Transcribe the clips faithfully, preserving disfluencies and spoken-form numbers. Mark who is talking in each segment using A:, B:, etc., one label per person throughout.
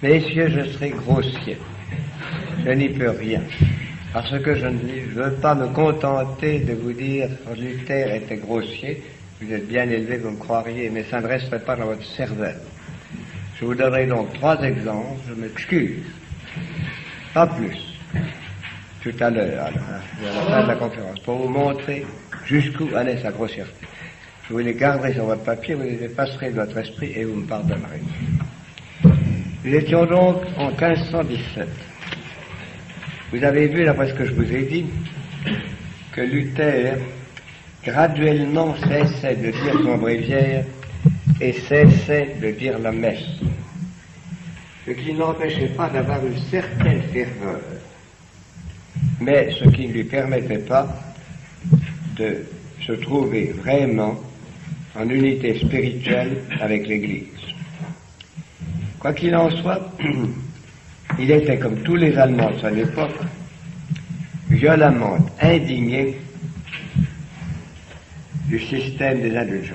A: Messieurs, je serai grossier. Je n'y peux rien. Parce que je ne veux pas me contenter de vous dire que Luther était grossier. Vous êtes bien élevé, vous me croiriez, mais ça ne resterait pas dans votre cervelle. Je vous donnerai donc trois exemples, je m'excuse. Pas plus. Tout à l'heure, à la fin de la conférence, pour vous montrer jusqu'où allait sa grossièreté. Je vous les garderai sur votre papier, vous les effacerez de votre esprit et vous me pardonnerez. Nous étions donc en quinze cent dix-sept. Vous avez vu, d'après ce que je vous ai dit, que Luther graduellement cessait de dire son bréviaire et cessait de dire la messe. Ce qui n'empêchait pas d'avoir une certaine ferveur, mais ce qui ne lui permettait pas de se trouver vraiment en unité spirituelle avec l'Église. Quoi qu'il en soit, il était, comme tous les Allemands de son époque, violemment indigné du système des indulgences.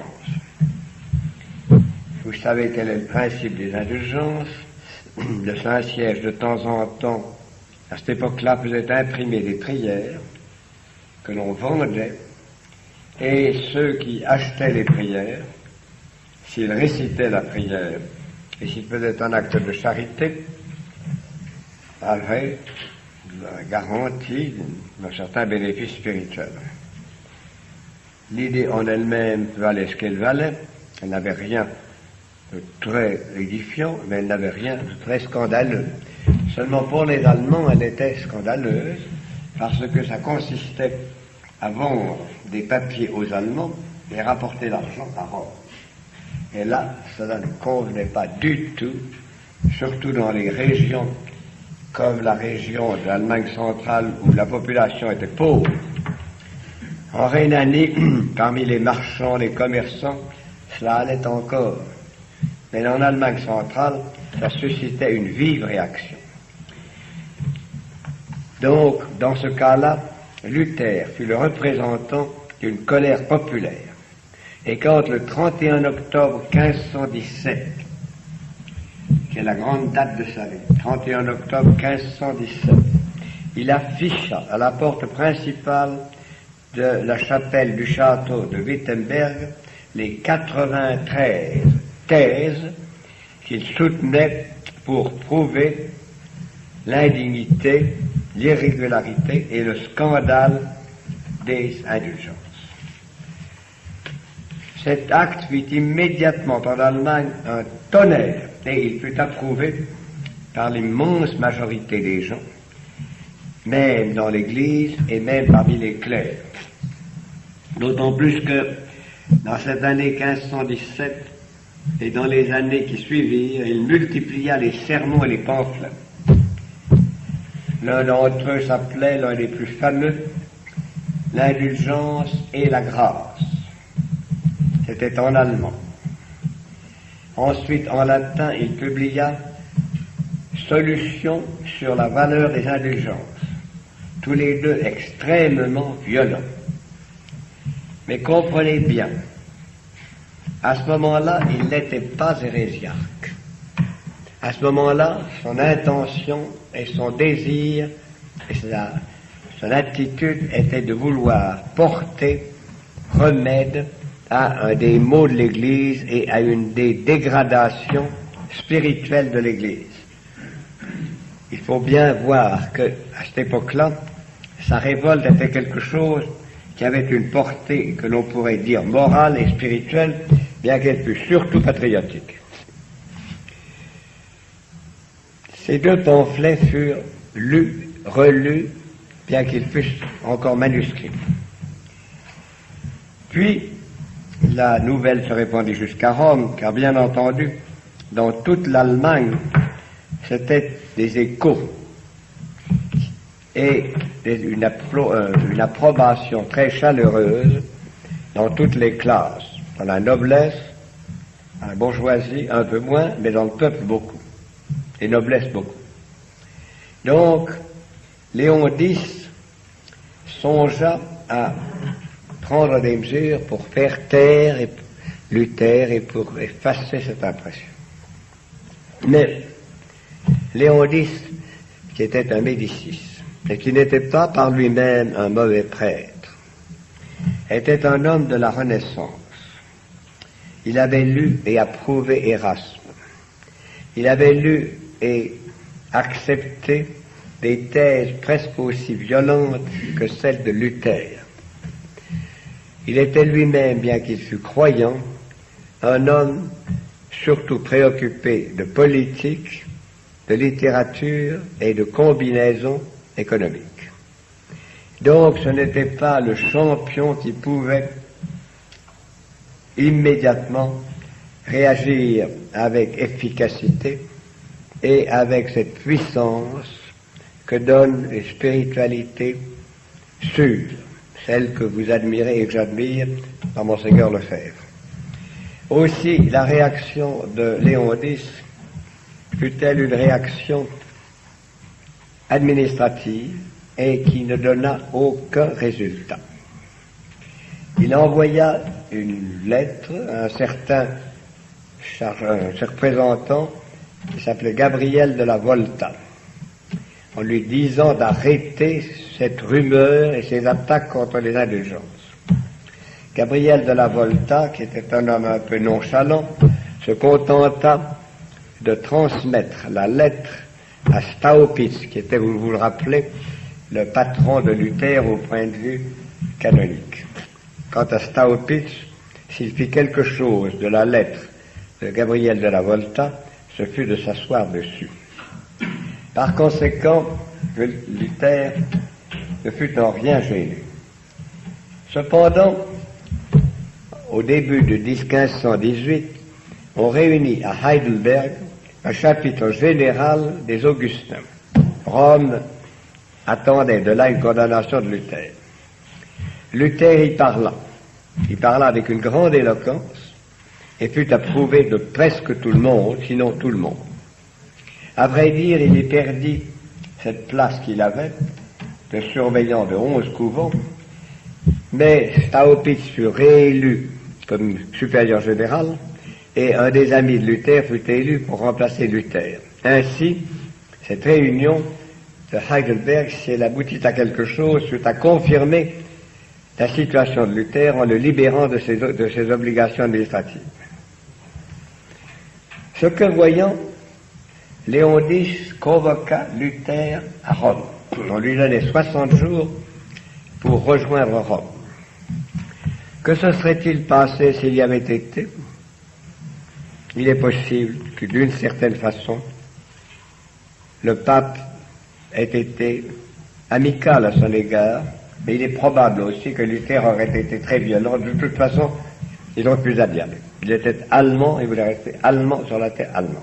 A: Vous savez quel est le principe des indulgences. Le Saint-Siège, de temps en temps, à cette époque-là, faisait imprimer des prières que l'on vendait, et ceux qui achetaient les prières, s'ils récitaient la prière et s'ils faisaient un acte de charité, avaient la garantie d'un certain bénéfice spirituel. L'idée en elle-même valait ce qu'elle valait, elle n'avait rien de très édifiant, mais elle n'avait rien de très scandaleux. Seulement pour les Allemands, elle était scandaleuse, parce que ça consistait à vendre des papiers aux Allemands et rapporter l'argent à Rome. Et là, cela ne convenait pas du tout, surtout dans les régions comme la région de l'Allemagne centrale où la population était pauvre. En Rhénanie, parmi les marchands, les commerçants, cela allait encore. Mais en Allemagne centrale, ça suscitait une vive réaction. Donc, dans ce cas-là, Luther fut le représentant d'une colère populaire. Et quand le trente et un octobre quinze cent dix-sept, qui est la grande date de sa vie, trente et un octobre quinze cent dix-sept, il afficha à la porte principale de la chapelle du château de Wittenberg les quatre-vingt-treize thèses qu'il soutenait pour prouver l'indignité, l'irrégularité et le scandale des indulgences. Cet acte fit immédiatement en Allemagne un tonnerre et il fut approuvé par l'immense majorité des gens, même dans l'Église et même parmi les clercs. D'autant plus que dans cette année quinze cent dix-sept et dans les années qui suivirent, il multiplia les sermons et les pamphlets. L'un d'entre eux s'appelait, l'un des plus fameux, l'indulgence et la grâce. C'était en allemand. Ensuite, en latin, il publia Solution sur la valeur des indulgences, tous les deux extrêmement violents. Mais comprenez bien, à ce moment-là, il n'était pas hérésiarque. À ce moment-là, son intention et son désir et sa, son attitude était de vouloir porter remède à un des maux de l'Église et à une des dégradations spirituelles de l'Église. Il faut bien voir que, à cette époque-là, sa révolte était quelque chose qui avait une portée que l'on pourrait dire morale et spirituelle, bien qu'elle fût surtout patriotique. Ces deux pamphlets furent lus, relus, bien qu'ils fussent encore manuscrits. Puis, la nouvelle se répandit jusqu'à Rome, car bien entendu, dans toute l'Allemagne, c'était des échos et une, appro une approbation très chaleureuse dans toutes les classes, dans la noblesse, dans la bourgeoisie un peu moins, mais dans le peuple beaucoup, et noblesse beaucoup. Donc, Léon X songea à prendre des mesures pour faire taire et Luther et pour effacer cette impression. Mais Léon X, qui était un Médicis, et qui n'était pas par lui-même un mauvais prêtre, était un homme de la Renaissance. Il avait lu et approuvé Erasme. Il avait lu et accepté des thèses presque aussi violentes que celles de Luther. Il était lui-même, bien qu'il fût croyant, un homme surtout préoccupé de politique, de littérature et de combinaisons économiques. Donc ce n'était pas le champion qui pouvait immédiatement réagir avec efficacité et avec cette puissance que donne une spiritualité sûre, celle que vous admirez et que j'admire par Monseigneur Lefebvre. Aussi, la réaction de Léon X fut-elle une réaction administrative et qui ne donna aucun résultat. Il envoya une lettre à un certain charge, un représentant qui s'appelait Gabriel de la Volta, en lui disant d'arrêter cette rumeur et ces attaques contre les indulgences. Gabriel de la Volta, qui était un homme un peu nonchalant, se contenta de transmettre la lettre à Staupitz, qui était, vous vous le rappelez, le patron de Luther au point de vue canonique. Quant à Staupitz, s'il fit quelque chose de la lettre de Gabriel de la Volta, ce fut de s'asseoir dessus. Par conséquent, Luther ne fut en rien gêné. Cependant, au début de quinze cent dix-huit, on réunit à Heidelberg un chapitre général des Augustins. Rome attendait de là une condamnation de Luther. Luther y parla. Il parla avec une grande éloquence et fut approuvé de presque tout le monde, sinon tout le monde. À vrai dire, il y perdit cette place qu'il avait de surveillant de onze couvents, mais Staupitz fut réélu comme supérieur général et un des amis de Luther fut élu pour remplacer Luther. Ainsi, cette réunion de Heidelberg, si elle aboutit à quelque chose, fut à confirmer la situation de Luther en le libérant de ses, de ses obligations administratives. Ce que voyant, Léon X convoqua Luther à Rome. On lui donnait soixante jours pour rejoindre Rome. Que se serait-il passé s'il y avait été? Il est possible que d'une certaine façon, le pape ait été amical à son égard, mais il est probable aussi que Luther aurait été très violent. De toute façon, ils n'ont plus à diable. Il était allemand et voulait rester allemand sur la terre allemande.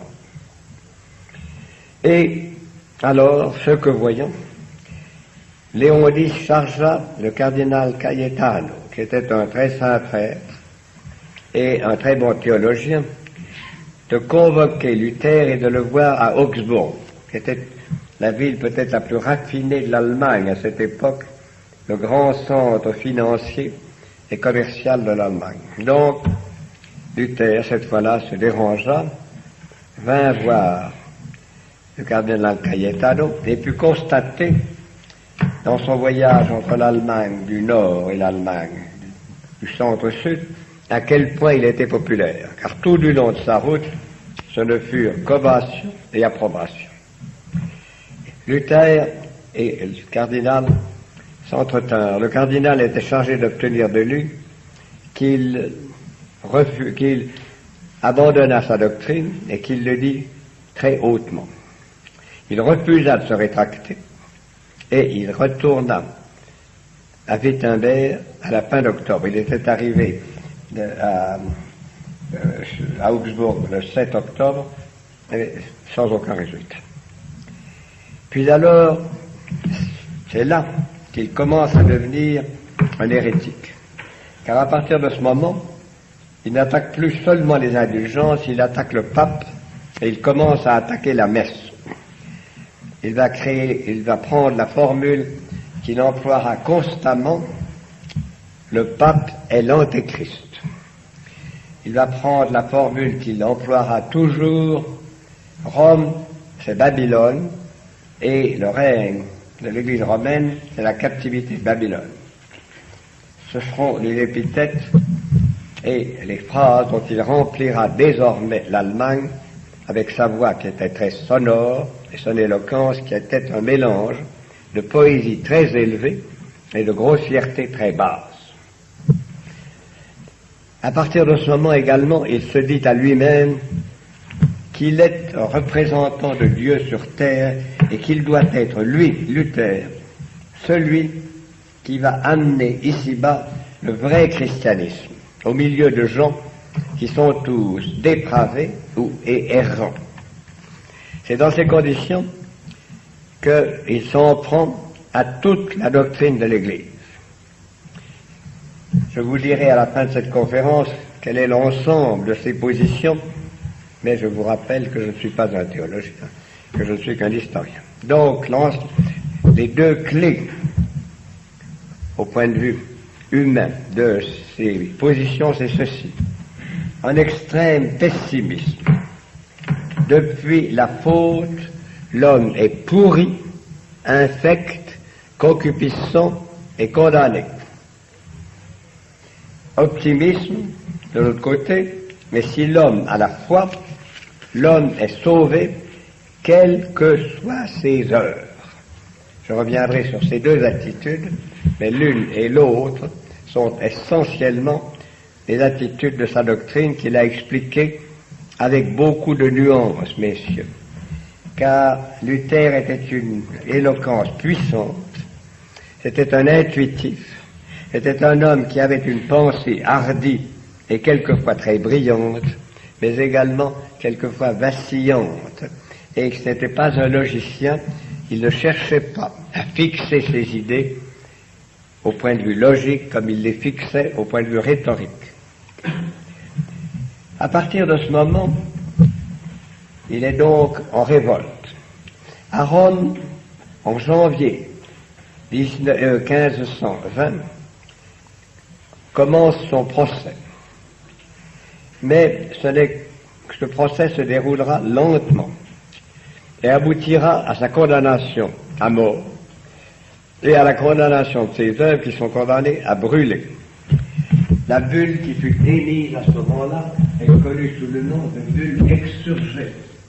A: Et alors, ce que voyons, Léon X chargea le cardinal Cayetano, qui était un très saint prêtre et un très bon théologien, de convoquer Luther et de le voir à Augsbourg, qui était la ville peut-être la plus raffinée de l'Allemagne à cette époque, le grand centre financier et commercial de l'Allemagne. Donc, Luther, cette fois-là, se dérangea, vint voir le cardinal Cayetano et put constater, dans son voyage entre l'Allemagne du Nord et l'Allemagne du centre-sud, à quel point il était populaire, car tout du long de sa route, ce ne furent qu'ovation et approbation. Luther et le cardinal s'entretinrent. Le cardinal était chargé d'obtenir de lui qu'il refu- qu'il abandonnât sa doctrine et qu'il le dit très hautement. Il refusa de se rétracter et il retourna à Wittenberg à la fin d'octobre. Il était arrivé de, à, à Augsbourg le sept octobre sans aucun résultat. Puis alors, c'est là qu'il commence à devenir un hérétique. Car à partir de ce moment, il n'attaque plus seulement les indulgences, il attaque le pape et il commence à attaquer la messe. Il va créer, il va prendre la formule qu'il emploiera constamment, le pape est l'antéchrist. Il va prendre la formule qu'il emploiera toujours, Rome c'est Babylone, et le règne de l'Église romaine, c'est la captivité de Babylone. Ce seront les épithètes et les phrases dont il remplira désormais l'Allemagne avec sa voix qui était très sonore et son éloquence qui était un mélange de poésie très élevée et de grossièreté très basse. À partir de ce moment également, il se dit à lui-même qu'il est un représentant de Dieu sur terre et qu'il doit être, lui, Luther, celui qui va amener ici-bas le vrai christianisme au milieu de gens qui sont tous dépravés ou et errants. C'est dans ces conditions qu'il s'en prend à toute la doctrine de l'Église. Je vous dirai à la fin de cette conférence quel est l'ensemble de ces positions, mais je vous rappelle que je ne suis pas un théologien, que je ne suis qu'un historien. Donc, les deux clés, au point de vue humain, de ces positions, c'est ceci. Un extrême pessimisme. Depuis la faute, l'homme est pourri, infect, concupiscent et condamné. Optimisme, de l'autre côté, mais si l'homme a la foi, l'homme est sauvé, quelles que soient ses heures. Je reviendrai sur ces deux attitudes, mais l'une et l'autre sont essentiellement les attitudes de sa doctrine qu'il a expliquées avec beaucoup de nuances, messieurs. Car Luther était une éloquence puissante, c'était un intuitif, c'était un homme qui avait une pensée hardie et quelquefois très brillante, mais également quelquefois vacillante, et que ce n'était pas un logicien, il ne cherchait pas à fixer ses idées au point de vue logique comme il les fixait au point de vue rhétorique. À partir de ce moment, il est donc en révolte. À Rome, en janvier quinze cent vingt, commence son procès. Mais ce, n'est, ce procès se déroulera lentement et aboutira à sa condamnation à mort et à la condamnation de ses œuvres qui sont condamnées à brûler. La bulle qui fut émise à ce moment-là est connue sous le nom de bulle exsurgée,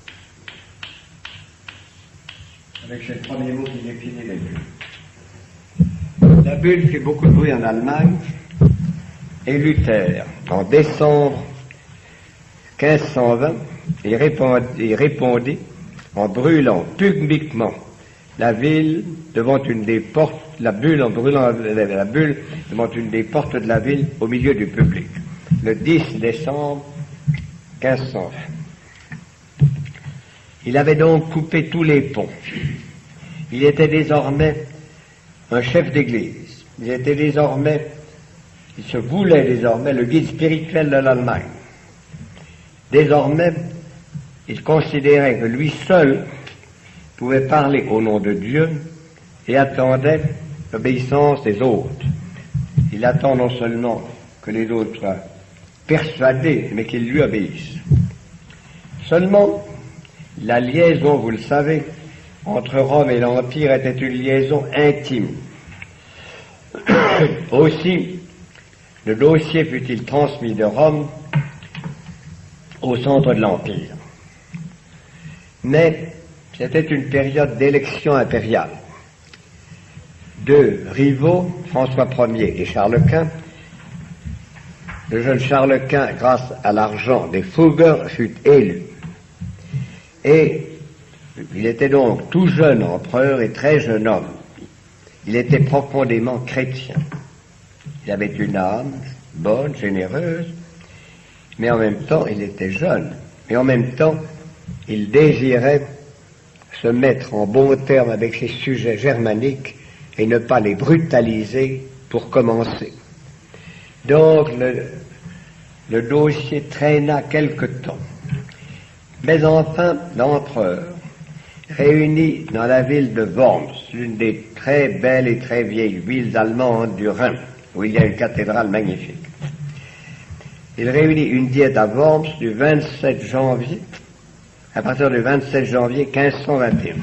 A: avec ces premiers mots qui définissent les bulles. La bulle fait beaucoup de bruit en Allemagne, et Luther, en décembre quinze cent vingt, il répondit, il répondit en brûlant publiquement la ville devant une des portes, la bulle en brûlant la, la bulle devant une des portes de la ville au milieu du public, le dix décembre quinze cent vingt. Il avait donc coupé tous les ponts. Il était désormais un chef d'église. Il était désormais, il se voulait désormais le guide spirituel de l'Allemagne. Désormais, il considérait que lui seul pouvait parler au nom de Dieu et attendait l'obéissance des autres. Il attend non seulement que les autres soient persuadés, mais qu'ils lui obéissent. Seulement, la liaison, vous le savez, entre Rome et l'Empire était une liaison intime. Aussi, le dossier fut-il transmis de Rome au centre de l'Empire. Mais c'était une période d'élection impériale. Deux rivaux, François Ier et Charles Quint, le jeune Charles Quint, grâce à l'argent des Fugger, fut élu. Et il était donc tout jeune empereur et très jeune homme. Il était profondément chrétien. Il avait une âme bonne, généreuse, mais en même temps, il était jeune. Et en même temps, il désirait se mettre en bon terme avec ses sujets germaniques et ne pas les brutaliser pour commencer. Donc, le, le dossier traîna quelque temps. Mais enfin, l'empereur réunit dans la ville de Worms, l'une des très belles et très vieilles villes allemandes du Rhin, où il y a une cathédrale magnifique. Il réunit une diète à Worms du vingt-sept janvier à partir du vingt-sept janvier quinze cent vingt et un.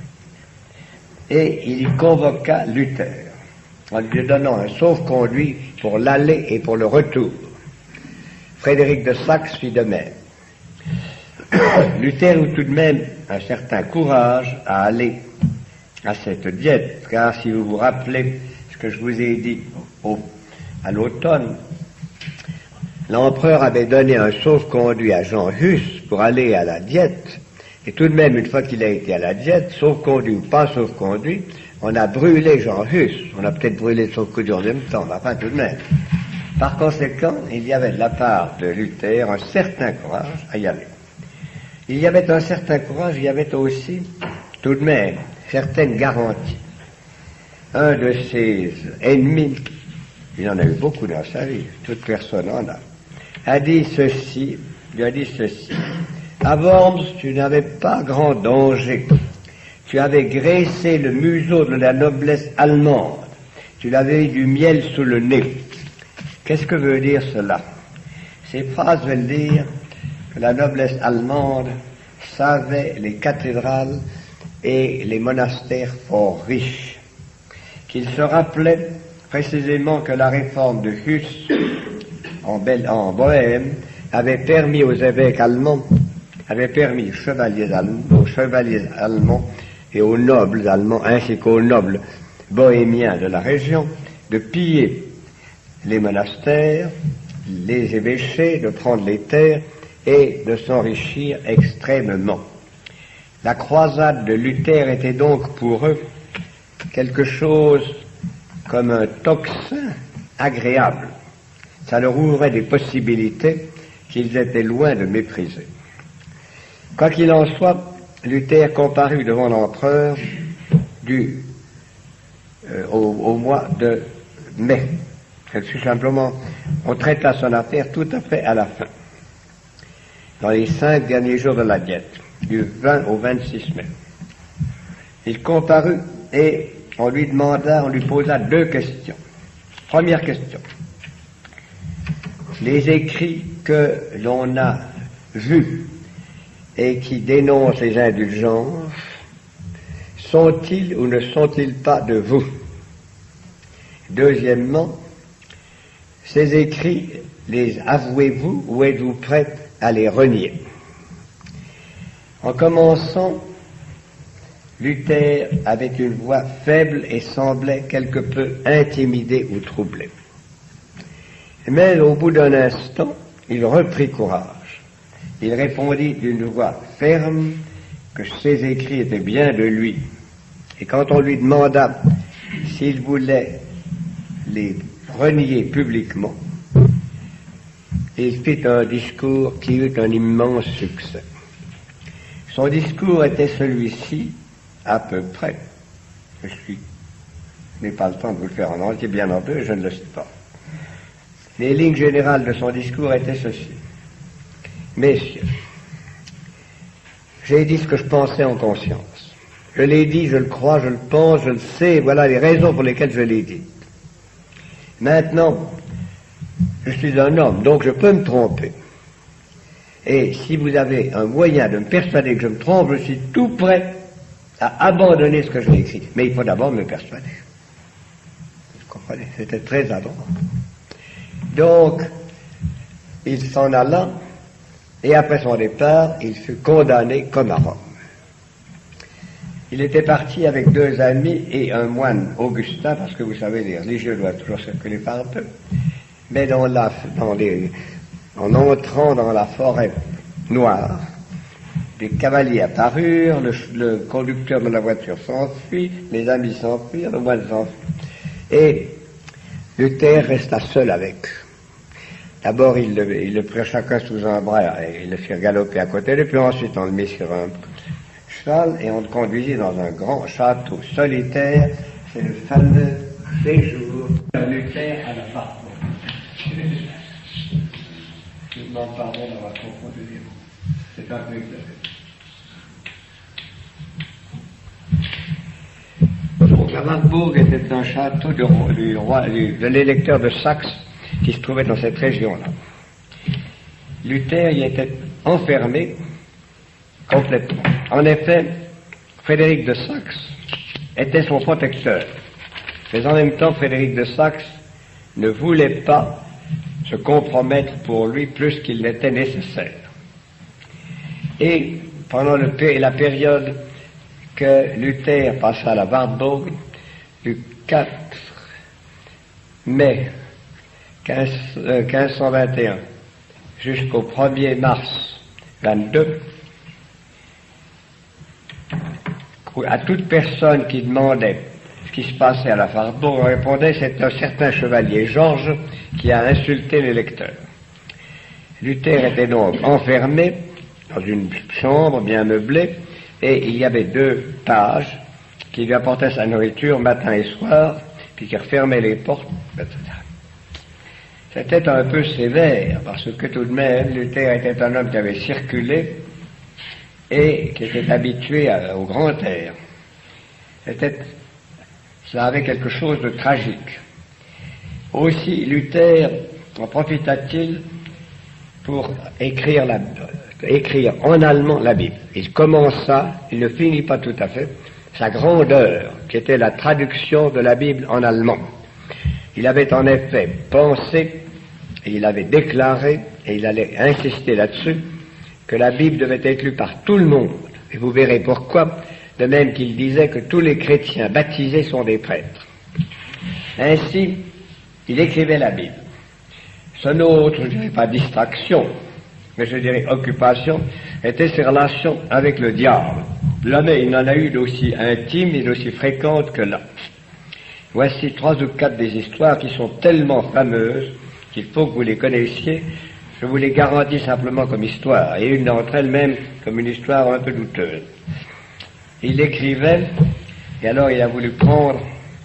A: Et il y convoqua Luther, en lui donnant un sauf-conduit pour l'aller et pour le retour. Frédéric de Saxe fit de même. Luther eut tout de même un certain courage à aller à cette diète, car si vous vous rappelez ce que je vous ai dit au, à l'automne, l'empereur avait donné un sauf-conduit à Jean Hus pour aller à la diète, et tout de même, une fois qu'il a été à la diète, sauf-conduit ou pas sauf-conduit, on a brûlé Jean Hus. On a peut-être brûlé le sauf-conduit en même temps, mais enfin tout de même. Par conséquent, il y avait de la part de Luther un certain courage à y aller. Il y avait un certain courage, il y avait aussi, tout de même, certaines garanties. Un de ses ennemis, il en a eu beaucoup dans sa vie, toute personne en a, a dit ceci, lui a dit ceci. À Worms, tu n'avais pas grand danger. Tu avais graissé le museau de la noblesse allemande. Tu l'avais eu du miel sous le nez. Qu'est-ce que veut dire cela? Ces phrases veulent dire que la noblesse allemande savait les cathédrales et les monastères fort riches, qu'il se rappelait précisément que la réforme de Hus en, Bel- en Bohême avait permis aux évêques allemands, avait permis aux chevaliers allemands, aux chevaliers allemands et aux nobles allemands, ainsi qu'aux nobles bohémiens de la région, de piller les monastères, les évêchés, de prendre les terres et de s'enrichir extrêmement. La croisade de Luther était donc pour eux quelque chose comme un tocsin agréable. Ça leur ouvrait des possibilités qu'ils étaient loin de mépriser. Quoi qu'il en soit, Luther comparut devant l'empereur du euh, au, au mois de mai. C'est tout simplement, on traita son affaire tout à fait à la fin, dans les cinq derniers jours de la diète, du vingt au vingt-six mai. Il comparut et on lui demanda, on lui posa deux questions. Première question. Les écrits que l'on a vus et qui dénoncent les indulgences, sont-ils ou ne sont-ils pas de vous? Deuxièmement, ces écrits, les avouez-vous ou êtes-vous prêts à les renier? En commençant, Luther avait une voix faible et semblait quelque peu intimidé ou troublé. Mais au bout d'un instant, il reprit courage. Il répondit d'une voix ferme que ses écrits étaient bien de lui. Et quand on lui demanda s'il voulait les renier publiquement, il fit un discours qui eut un immense succès. Son discours était celui-ci, à peu près. Je suis, je n'ai pas le temps de vous le faire en entier, bien en peu, je ne le sais pas. Les lignes générales de son discours étaient ceci. Messieurs, j'ai dit ce que je pensais en conscience. Je l'ai dit, je le crois, je le pense, je le sais, voilà les raisons pour lesquelles je l'ai dit. Maintenant, je suis un homme, donc je peux me tromper. Et si vous avez un moyen de me persuader que je me trompe, je suis tout prêt à abandonner ce que j'ai écrit. Mais il faut d'abord me persuader. Vous comprenez? C'était très important. Donc, il s'en alla, et après son départ, il fut condamné comme à Rome. Il était parti avec deux amis et un moine Augustin, parce que vous savez, les religieux doivent toujours circuler par peu. Mais dans la, dans les, en entrant dans la forêt noire, des cavaliers apparurent, le, le conducteur de la voiture s'enfuit, les amis s'enfuirent, le moine s'enfuit. Et Luther resta seul avec eux. D'abord, il le, il le prit chacun sous un bras et il le fit galoper à côté de lui, puis ensuite on le mit sur un cheval et on le conduisit dans un grand château solitaire. C'est le fameux séjour de Luther à la Barbe. Je vous demande pardon d'avoir confondu les mots. C'est un peu exagéré. La Wartburg était un château du roi, du roi du, de l'électeur de Saxe qui se trouvait dans cette région-là. Luther y était enfermé complètement. En effet, Frédéric de Saxe était son protecteur, mais en même temps, Frédéric de Saxe ne voulait pas se compromettre pour lui plus qu'il n'était nécessaire. Et pendant le, la période que Luther passa à la Wartburg, du quatre mai quinze cent vingt et un jusqu'au premier mars vingt-deux, à toute personne qui demandait ce qui se passait à la Wartburg, on répondait: c'est un certain chevalier Georges qui a insulté les lecteurs. Luther était donc enfermé dans une chambre bien meublée, et il y avait deux pages qui lui apportaient sa nourriture matin et soir, puis qui refermaient les portes, et cetera. C'était un peu sévère, parce que tout de même, Luther était un homme qui avait circulé et qui était habitué à, au grand air. C'était, ça avait quelque chose de tragique. Aussi, Luther en profita-t-il pour écrire, la, écrire en allemand la Bible. Il commença, il ne finit pas tout à fait, sa grande œuvre, qui était la traduction de la Bible en allemand. Il avait en effet pensé, et il avait déclaré, et il allait insister là-dessus, que la Bible devait être lue par tout le monde. Et vous verrez pourquoi, de même qu'il disait que tous les chrétiens baptisés sont des prêtres. Ainsi, il écrivait la Bible. Son autre, je ne dirais pas distraction, mais je dirais occupation, était ses relations avec le diable. Jamais il n'en a eu d'aussi intime et d'aussi fréquente que là. Voici trois ou quatre des histoires qui sont tellement fameuses qu'il faut que vous les connaissiez. Je vous les garantis simplement comme histoire, et une d'entre elles même comme une histoire un peu douteuse. Il écrivait, et alors il a voulu prendre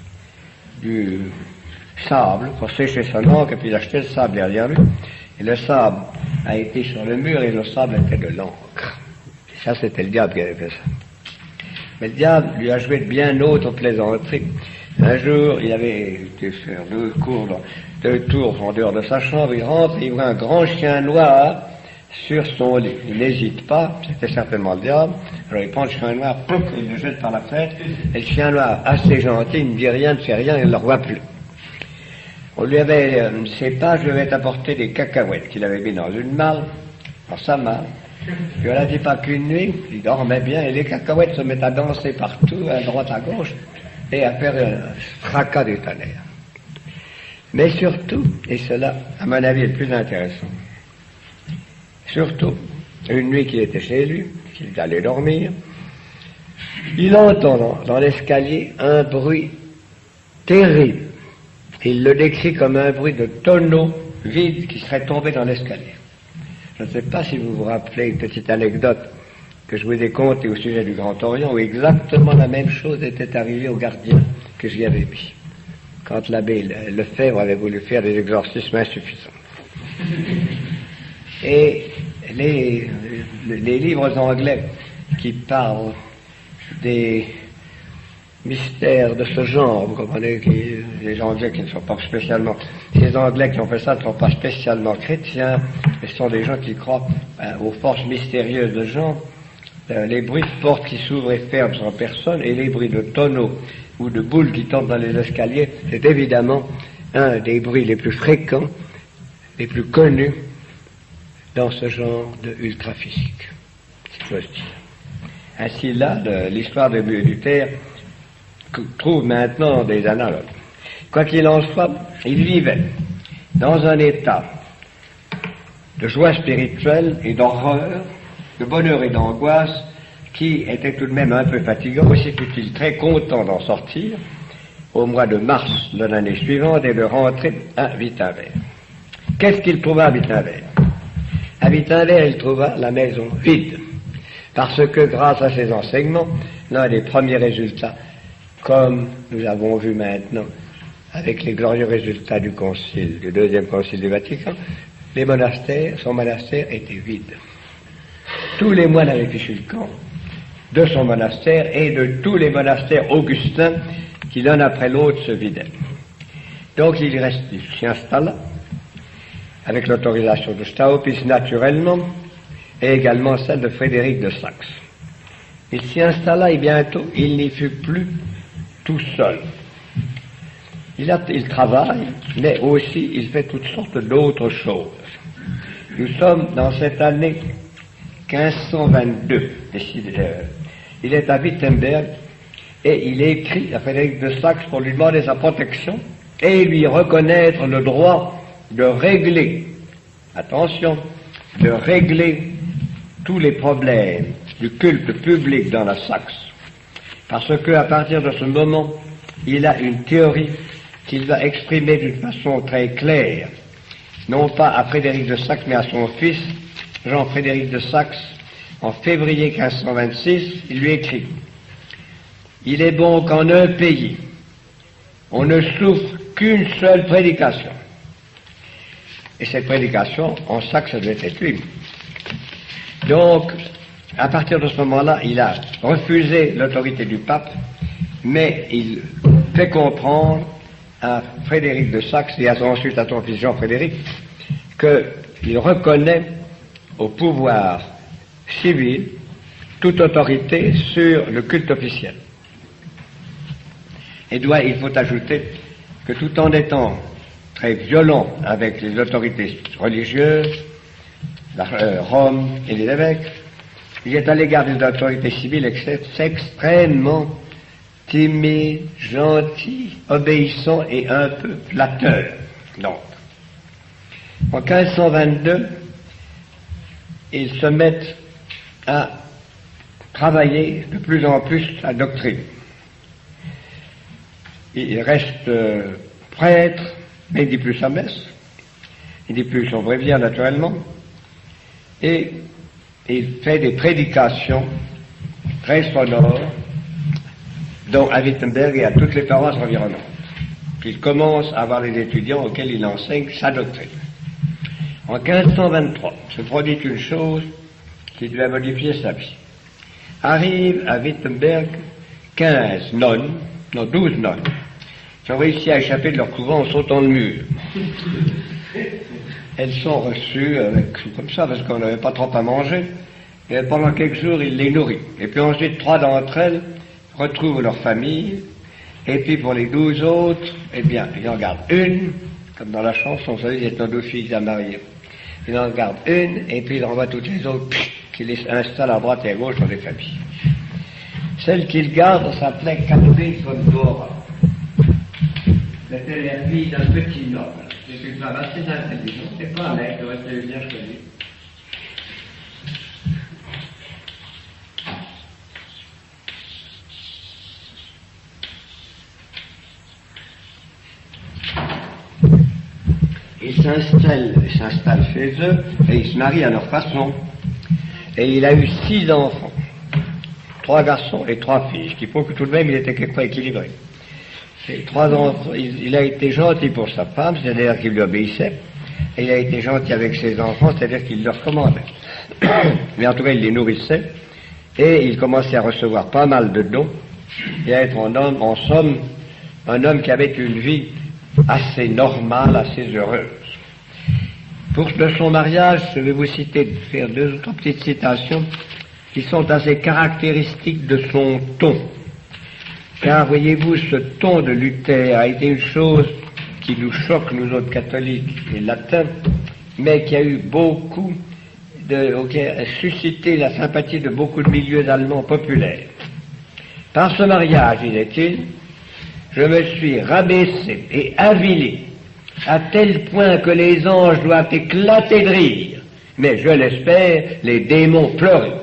A: du sable pour sécher son encre, et puis il a jeté le sable derrière lui, et le sable a été sur le mur, et le sable était de l'encre. Et ça, c'était le diable qui avait fait ça. Mais le diable lui a joué de bien d'autres plaisanteries. Un jour, il avait été faire deux cours, deux tours en dehors de sa chambre, il rentre et il voit un grand chien noir sur son lit. Il n'hésite pas, c'était certainement le diable. Alors il prend le chien noir, pouf, il le jette par la fenêtre, et le chien noir, assez gentil, il ne dit rien, ne fait rien, il ne le revoit plus. On lui avait, euh, ses pages lui avaient apporté des cacahuètes qu'il avait mis dans une malle, dans sa malle. Puis on n'a dit pas qu'une nuit, il dormait bien, et les cacahuètes se mettent à danser partout, à droite, à gauche, et à faire un fracas du tonnerre. Mais surtout, et cela, à mon avis, est le plus intéressant, surtout, une nuit qu'il était chez lui, qu'il allait dormir, il entend dans, dans l'escalier un bruit terrible. Il le décrit comme un bruit de tonneau vide qui serait tombé dans l'escalier. Je ne sais pas si vous vous rappelez une petite anecdote que je vous ai contée au sujet du Grand Orient, où exactement la même chose était arrivée au gardien que j'y avais mis, quand l'abbé Lefebvre avait voulu faire des exorcismes insuffisants. Et les, les livres anglais qui parlent des mystères de ce genre, vous comprenez, qui, les Anglais qui ne sont pas spécialement, ces Anglais qui ont fait ça ne sont pas spécialement chrétiens, mais ce sont des gens qui croient euh, aux forces mystérieuses de gens. Euh, les bruits de portes qui s'ouvrent et ferment sans personne, et les bruits de tonneaux ou de boules qui tombent dans les escaliers, c'est évidemment un des bruits les plus fréquents, les plus connus dans ce genre de ultraphysique, si j'ose dire. Ainsi là, de, l'histoire de Luther trouve maintenant des analogues. Quoi qu'il en soit, il vivait dans un état de joie spirituelle et d'horreur, de bonheur et d'angoisse, qui était tout de même un peu fatigant, aussi fut-il très content d'en sortir au mois de mars de l'année suivante et de rentrer à Wittenberg. Qu'est-ce qu'il trouva à Wittenberg? À Wittenberg, il trouva la maison vide, parce que grâce à ses enseignements, l'un des premiers résultats, comme nous avons vu maintenant avec les glorieux résultats du concile, du deuxième concile du Vatican, les monastères, son monastère était vide. Tous les moines avaient fichu le camp de son monastère et de tous les monastères augustins qui l'un après l'autre se vidaient. Donc il reste, il s'y installa avec l'autorisation de Staupitz naturellement, et également celle de Frédéric de Saxe. Il s'y installa et bientôt il n'y fut plus tout seul. Il, a, il travaille, mais aussi il fait toutes sortes d'autres choses. Nous sommes dans cette année quinze cent vingt-deux. Il est à Wittenberg et il écrit à Frédéric de Saxe pour lui demander sa protection et lui reconnaître le droit de régler, attention, de régler tous les problèmes du culte public dans la Saxe. Parce qu'à partir de ce moment, il a une théorie qu'il va exprimer d'une façon très claire, non pas à Frédéric de Saxe, mais à son fils, Jean-Frédéric de Saxe, en février quinze cent vingt-six, il lui écrit « Il est bon qu'en un pays, on ne souffre qu'une seule prédication. » Et cette prédication, en Saxe, ça devait être lui. Donc, à partir de ce moment-là, il a refusé l'autorité du pape, mais il fait comprendre à Frédéric de Saxe et ensuite à son fils Jean-Frédéric qu'il reconnaît au pouvoir civil toute autorité sur le culte officiel. Et doit, il faut ajouter que tout en étant très violent avec les autorités religieuses, la, euh, Rome et les évêques, il est à l'égard des autorités civiles extrêmement timide, gentil, obéissant et un peu flatteur. Donc, en quinze cent vingt-deux, ils se mettent à travailler de plus en plus la doctrine. Il reste euh, prêtre, mais il dit plus sa messe, il dit plus son bréviaire naturellement, et il fait des prédications très sonores, dont à Wittenberg et à toutes les paroisses environnantes. Il commence à avoir les étudiants auxquels il enseigne sa doctrine. En quinze cent vingt-trois, se produit une chose qui devait modifier sa vie. Arrivent à Wittenberg quinze nonnes, non douze nonnes, qui ont réussi à échapper de leur couvent en sautant le mur. Elles sont reçues avec, comme ça parce qu'on n'avait pas trop à manger, et pendant quelques jours il les nourrit. Et puis ensuite trois d'entre elles retrouvent leur famille, et puis pour les douze autres, eh bien, il en garde une, comme dans la chanson, vous savez, il y a deux filles à marier. Il en garde une, et puis il renvoie toutes les autres, pff, qui les installe à droite et à gauche dans les familles. Celle qu'il garde s'appelait Catherine von Bora. C'était la fille d'un petit noble. C'est une femme assez intelligente, c'est pas un mec, elle rester bien choisi. Ils s'installent, s'installent chez eux et ils se marient à leur façon. Et il a eu six enfants, trois garçons et trois filles, ce qui prouve que tout de même il était quelque part équilibré. Et trois enfants, il, il a été gentil pour sa femme, c'est-à-dire qu'il lui obéissait, et il a été gentil avec ses enfants, c'est-à-dire qu'il leur commandait. Mais en tout cas, il les nourrissait, et il commençait à recevoir pas mal de dons, et à être un homme, en somme, un homme qui avait une vie assez normale, assez heureuse. Pour de son mariage, je vais vous citer, faire deux autres petites citations qui sont assez caractéristiques de son ton. Car, voyez-vous, ce ton de Luther a été une chose qui nous choque, nous autres catholiques et latins, mais qui a eu beaucoup de, qui a suscité la sympathie de beaucoup de milieux allemands populaires. Par ce mariage, disait-il, je me suis rabaissé et avili à tel point que les anges doivent éclater de rire, mais je l'espère, les démons pleurer.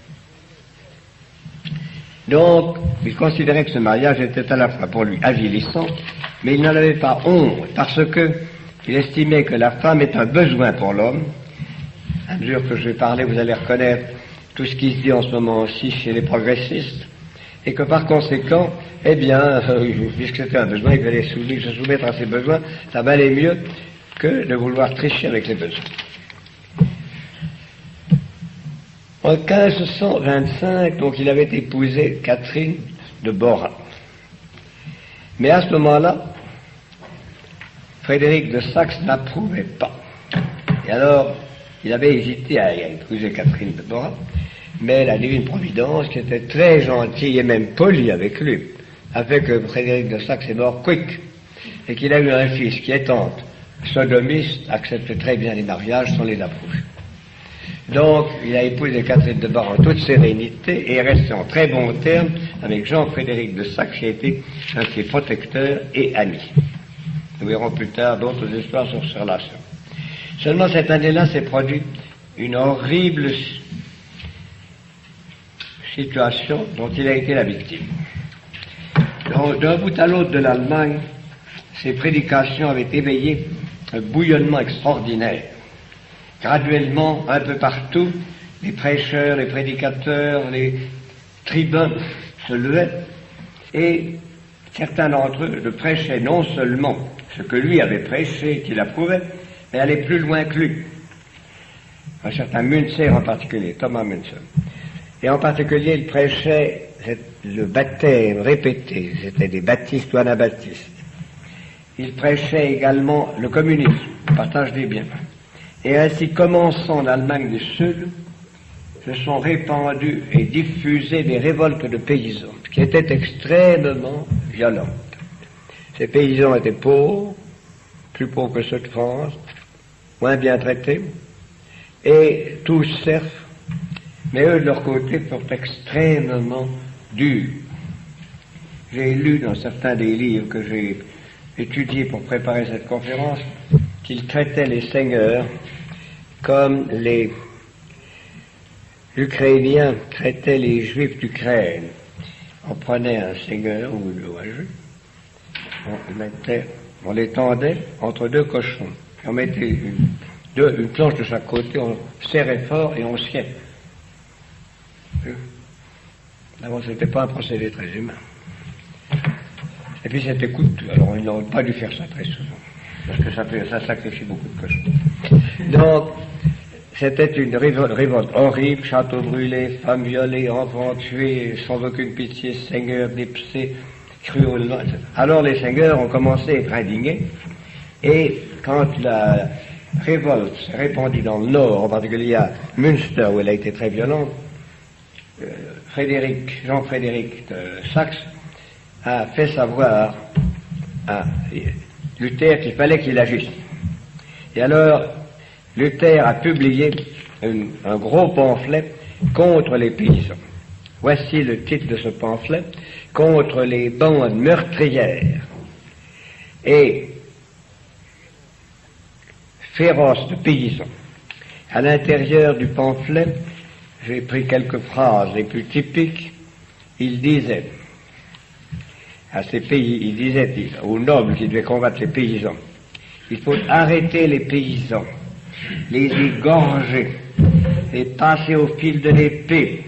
A: Donc, il considérait que ce mariage était à la fois pour lui avilissant, mais il n'en avait pas honte, parce que il estimait que la femme est un besoin pour l'homme. À mesure que je vais parler, vous allez reconnaître tout ce qui se dit en ce moment aussi chez les progressistes, et que par conséquent, eh bien, euh, puisque c'était un besoin, il fallait se soumettre à ses besoins, ça valait mieux que de vouloir tricher avec les besoins. En quinze cent vingt-cinq, donc, il avait épousé Catherine de Bora. Mais à ce moment-là, Frédéric de Saxe n'approuvait pas. Et alors, Il avait hésité à épouser Catherine de Bora, mais la divine providence, qui était très gentille et même polie avec lui, a fait que Frédéric de Saxe est mort quick, et qu'il a eu un fils qui étant sodomiste, accepte très bien les mariages sans les approcher. Donc, il a épousé Catherine de Bar en toute sérénité et est resté en très bons termes avec Jean-Frédéric de Saxe, qui a été un de ses protecteurs et amis. Nous verrons plus tard d'autres histoires sur ces relations. Seulement, cette année-là s'est produite une horrible situation dont il a été la victime. D'un bout à l'autre de l'Allemagne, ses prédications avaient éveillé un bouillonnement extraordinaire. Graduellement, un peu partout, les prêcheurs, les prédicateurs, les tribuns se levaient, et certains d'entre eux le prêchaient non seulement ce que lui avait prêché, qu'il approuvait, mais allaient plus loin que lui. Un certain Münzer en particulier, Thomas Münzer. Et en particulier, il prêchait le baptême répété, c'était des baptistes ou anabaptistes. Il prêchait également le communisme, le partage des biens. Et ainsi, commençant en Allemagne du Sud, se sont répandues et diffusées des révoltes de paysans, qui étaient extrêmement violentes. Ces paysans étaient pauvres, plus pauvres que ceux de France, moins bien traités, et tous serfs, mais eux, de leur côté, furent extrêmement durs. J'ai lu dans certains des livres que j'ai étudiés pour préparer cette conférence, qu'ils traitaient les seigneurs comme les Ukrainiens traitaient les Juifs d'Ukraine. On prenait un seigneur ou un juif, on, mettait, on les tendait entre deux cochons, on mettait une, deux, une planche de chaque côté, on serrait fort et on sciait. D'abord, c'était pas un procédé très humain. Et puis c'était coûteux, alors ils n'auraient pas dû faire ça très souvent, parce que ça, fait, ça sacrifie beaucoup de cochons. Donc, c'était une révolte, révolte horrible, châteaux brûlés, femmes violées, enfants tués, sans aucune pitié, seigneurs dépecés, cruellement. Alors les seigneurs ont commencé à être indignés, et quand la révolte s'est répandue dans le nord, en particulier à Münster, où elle a été très violente, euh, Frédéric, Jean-Frédéric de Saxe a fait savoir à Luther qu'il fallait qu'il agisse. Et alors, Luther a publié un, un gros pamphlet contre les paysans. Voici le titre de ce pamphlet, contre les bandes meurtrières et féroces de paysans. À l'intérieur du pamphlet, j'ai pris quelques phrases les plus typiques. Il disait à ces pays, il disait aux nobles qui devaient combattre les paysans, il faut arrêter les paysans, les égorger, les passer au fil de l'épée,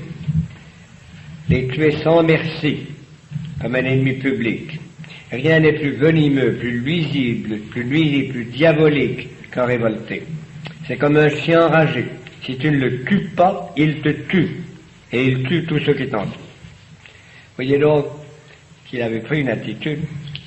A: les tuer sans merci, comme un ennemi public. Rien n'est plus venimeux, plus nuisible, plus nuisible, plus diabolique qu'un révolté. C'est comme un chien enragé. Si tu ne le tues pas, il te tue, et il tue tous ceux qui t'entourent. Voyez donc qu'il avait pris une attitude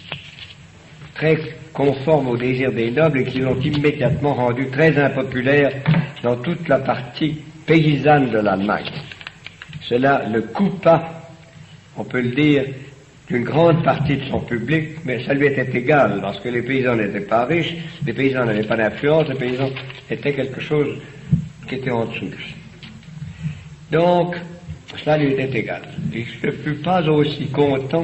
A: très conforme au désir des nobles et qui l'ont immédiatement rendu très impopulaire dans toute la partie paysanne de l'Allemagne. Cela le coupa, on peut le dire, d'une grande partie de son public, mais ça lui était égal, parce que les paysans n'étaient pas riches, les paysans n'avaient pas d'influence, les paysans étaient quelque chose qui était en dessous. Donc, cela lui était égal. Il ne fut pas aussi content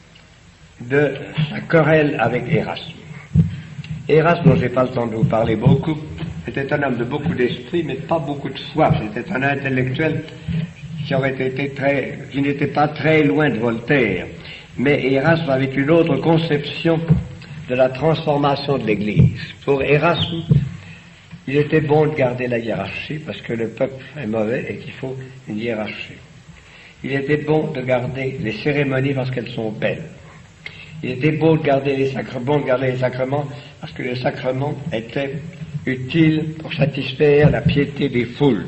A: de sa querelle avec Érasme. Érasme, dont je n'ai pas le temps de vous parler beaucoup, était un homme de beaucoup d'esprit, mais pas beaucoup de foi. C'était un intellectuel qui aurait été très, qui n'était pas très loin de Voltaire. Mais Érasme avait une autre conception de la transformation de l'Église. Pour Érasme, il était bon de garder la hiérarchie, parce que le peuple est mauvais et qu'il faut une hiérarchie. Il était bon de garder les cérémonies parce qu'elles sont belles. Il était beau de garder les sacrements, de garder les sacrements, parce que les sacrements étaient utiles pour satisfaire la piété des foules.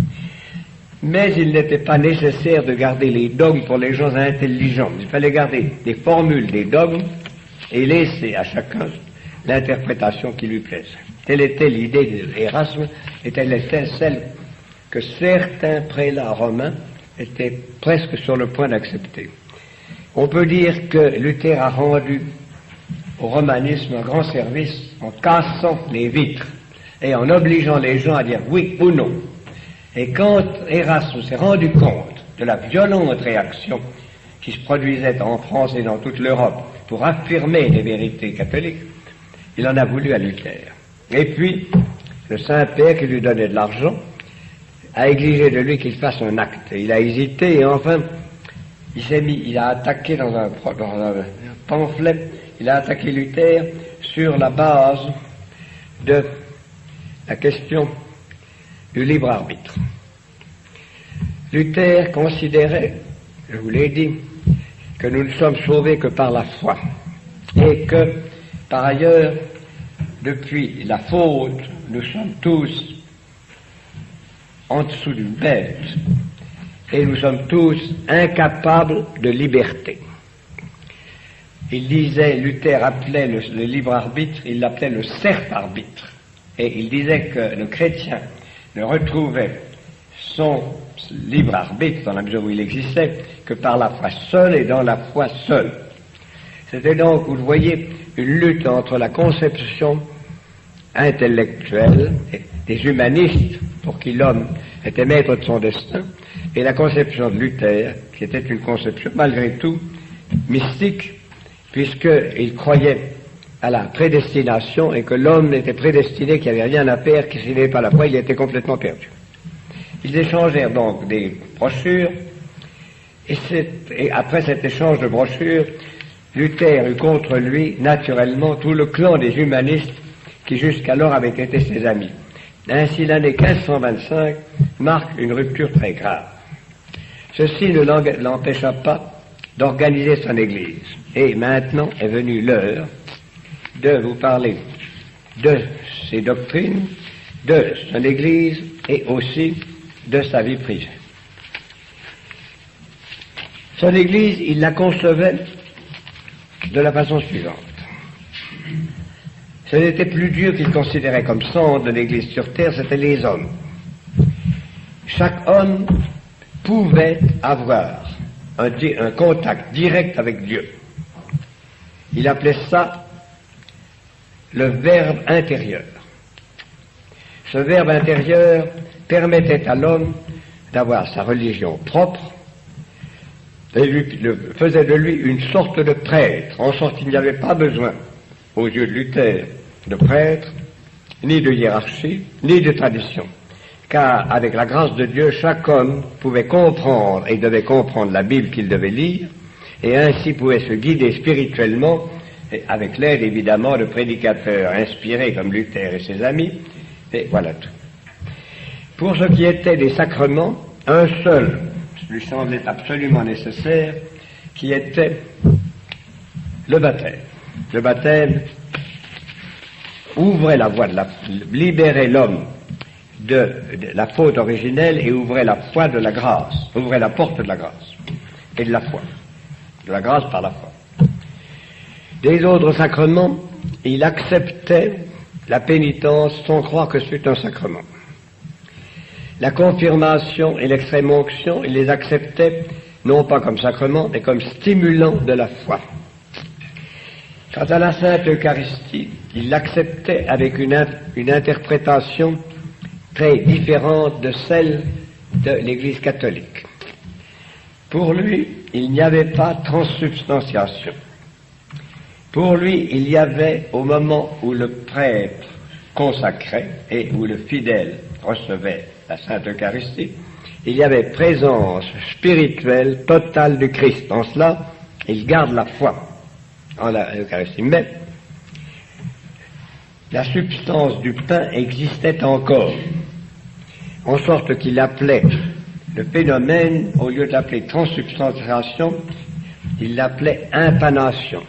A: Mais il n'était pas nécessaire de garder les dogmes pour les gens intelligents. Il fallait garder des formules, des dogmes, et laisser à chacun l'interprétation qui lui plaisait. Telle était l'idée d'Erasme, et telle était celle que certains prélats romains étaient presque sur le point d'accepter. On peut dire que Luther a rendu au romanisme un grand service en cassant les vitres et en obligeant les gens à dire oui ou non. Et quand Erasme s'est rendu compte de la violente réaction qui se produisait en France et dans toute l'Europe pour affirmer les vérités catholiques, il en a voulu à Luther. Et puis, le Saint-Père, qui lui donnait de l'argent, a exigé de lui qu'il fasse un acte. Il a hésité et enfin, il s'est mis, il a attaqué dans un, dans un pamphlet, il a attaqué Luther sur la base de la question du libre arbitre. Luther considérait, je vous l'ai dit, que nous ne sommes sauvés que par la foi et que, par ailleurs, depuis la faute, nous sommes tous en dessous d'une bête et nous sommes tous incapables de liberté. Il disait, Luther appelait le, le libre arbitre, il l'appelait le serf-arbitre, et il disait que le chrétien ne retrouvait son libre arbitre, dans la mesure où il existait, que par la foi seule et dans la foi seule. C'était donc, vous le voyez, une lutte entre la conception intellectuelle des humanistes, pour qui l'homme était maître de son destin, et la conception de Luther, qui était une conception, malgré tout, mystique, puisqu'il croyait à la prédestination et que l'homme était prédestiné, qu'il n'y avait rien à perdre, qu'il s'il n'avait pas la foi, il était complètement perdu. Ils échangèrent donc des brochures, et, et après cet échange de brochures, Luther eut contre lui, naturellement, tout le clan des humanistes qui jusqu'alors avaient été ses amis. Ainsi, l'année quinze cent vingt-cinq marque une rupture très grave. Ceci ne l'empêcha pas d'organiser son Église. Et maintenant est venue l'heure de vous parler de ses doctrines, de son Église et aussi de sa vie privée. Son Église, il la concevait de la façon suivante. Ce n'était plus Dieu qu'il considérait comme centre de l'Église sur terre, c'était les hommes. Chaque homme pouvait avoir un, un contact direct avec Dieu. Il appelait ça le verbe intérieur. Ce verbe intérieur permettait à l'homme d'avoir sa religion propre et lui, le, faisait de lui une sorte de prêtre, en sorte qu'il n'y avait pas besoin, aux yeux de Luther, de prêtre, ni de hiérarchie, ni de tradition. Car avec la grâce de Dieu, chaque homme pouvait comprendre et devait comprendre la Bible qu'il devait lire, et ainsi pouvait se guider spirituellement, et avec l'aide évidemment de prédicateurs inspirés comme Luther et ses amis, et voilà tout. Pour ce qui était des sacrements, un seul lui semblait absolument nécessaire, qui était le baptême. Le baptême ouvrait la voie de la, libérait l'homme de, de la faute originelle et ouvrait la foi de la grâce, ouvrait la porte de la grâce et de la foi, de la grâce par la foi. Des autres sacrements, il acceptait la pénitence sans croire que c'est un sacrement. La confirmation et l'extrême-onction, il les acceptait non pas comme sacrement, mais comme stimulant de la foi. Quant à la Sainte Eucharistie, il l'acceptait avec une, une interprétation très différente de celle de l'Église catholique. Pour lui, il n'y avait pas transsubstantiation. Pour lui, il y avait, au moment où le prêtre consacrait et où le fidèle recevait la Sainte Eucharistie, il y avait présence spirituelle totale du Christ. En cela, il garde la foi en l'Eucharistie. Mais la substance du pain existait encore, en sorte qu'il appelait le phénomène, au lieu de l'appeler transsubstantiation, il l'appelait impanation.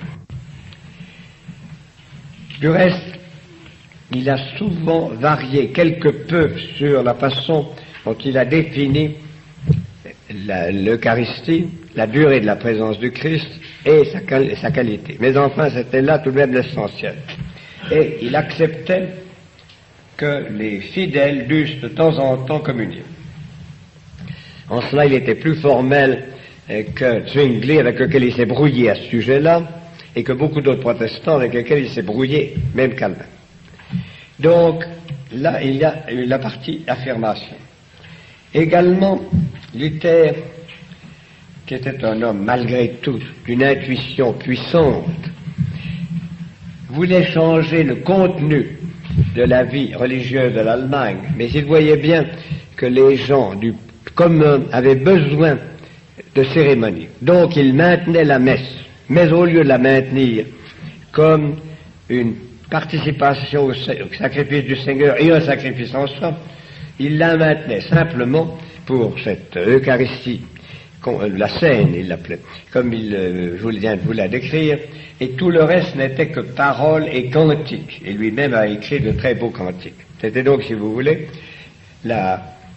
A: Du reste, il a souvent varié quelque peu sur la façon dont il a défini l'Eucharistie, la durée de la présence du Christ et sa, sa qualité. Mais enfin, c'était là tout de même l'essentiel. et il acceptait que les fidèles dussent de temps en temps communier. En cela, il était plus formel que Zwingli, avec lequel il s'est brouillé à ce sujet-là, et que beaucoup d'autres protestants avec lesquels il s'est brouillé, même Calvin. Donc, là, il y a la partie affirmation. Également, Luther, qui était un homme, malgré tout, d'une intuition puissante, voulait changer le contenu de la vie religieuse de l'Allemagne, mais il voyait bien que les gens du commun avaient besoin de cérémonie. Donc, il maintenait la messe, mais au lieu de la maintenir comme une participation au sacrifice du Seigneur et un sacrifice en soi, il la maintenait simplement pour cette Eucharistie, la scène, il l'appelait, comme il, euh, je viens de vous la décrire, et tout le reste n'était que paroles et cantiques, et lui-même a écrit de très beaux cantiques. C'était donc, si vous voulez, la,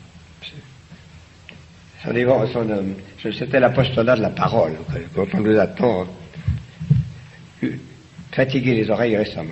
A: son, son, c'était l'apostolat de la parole, quand on nous attend, fatiguer les oreilles récemment.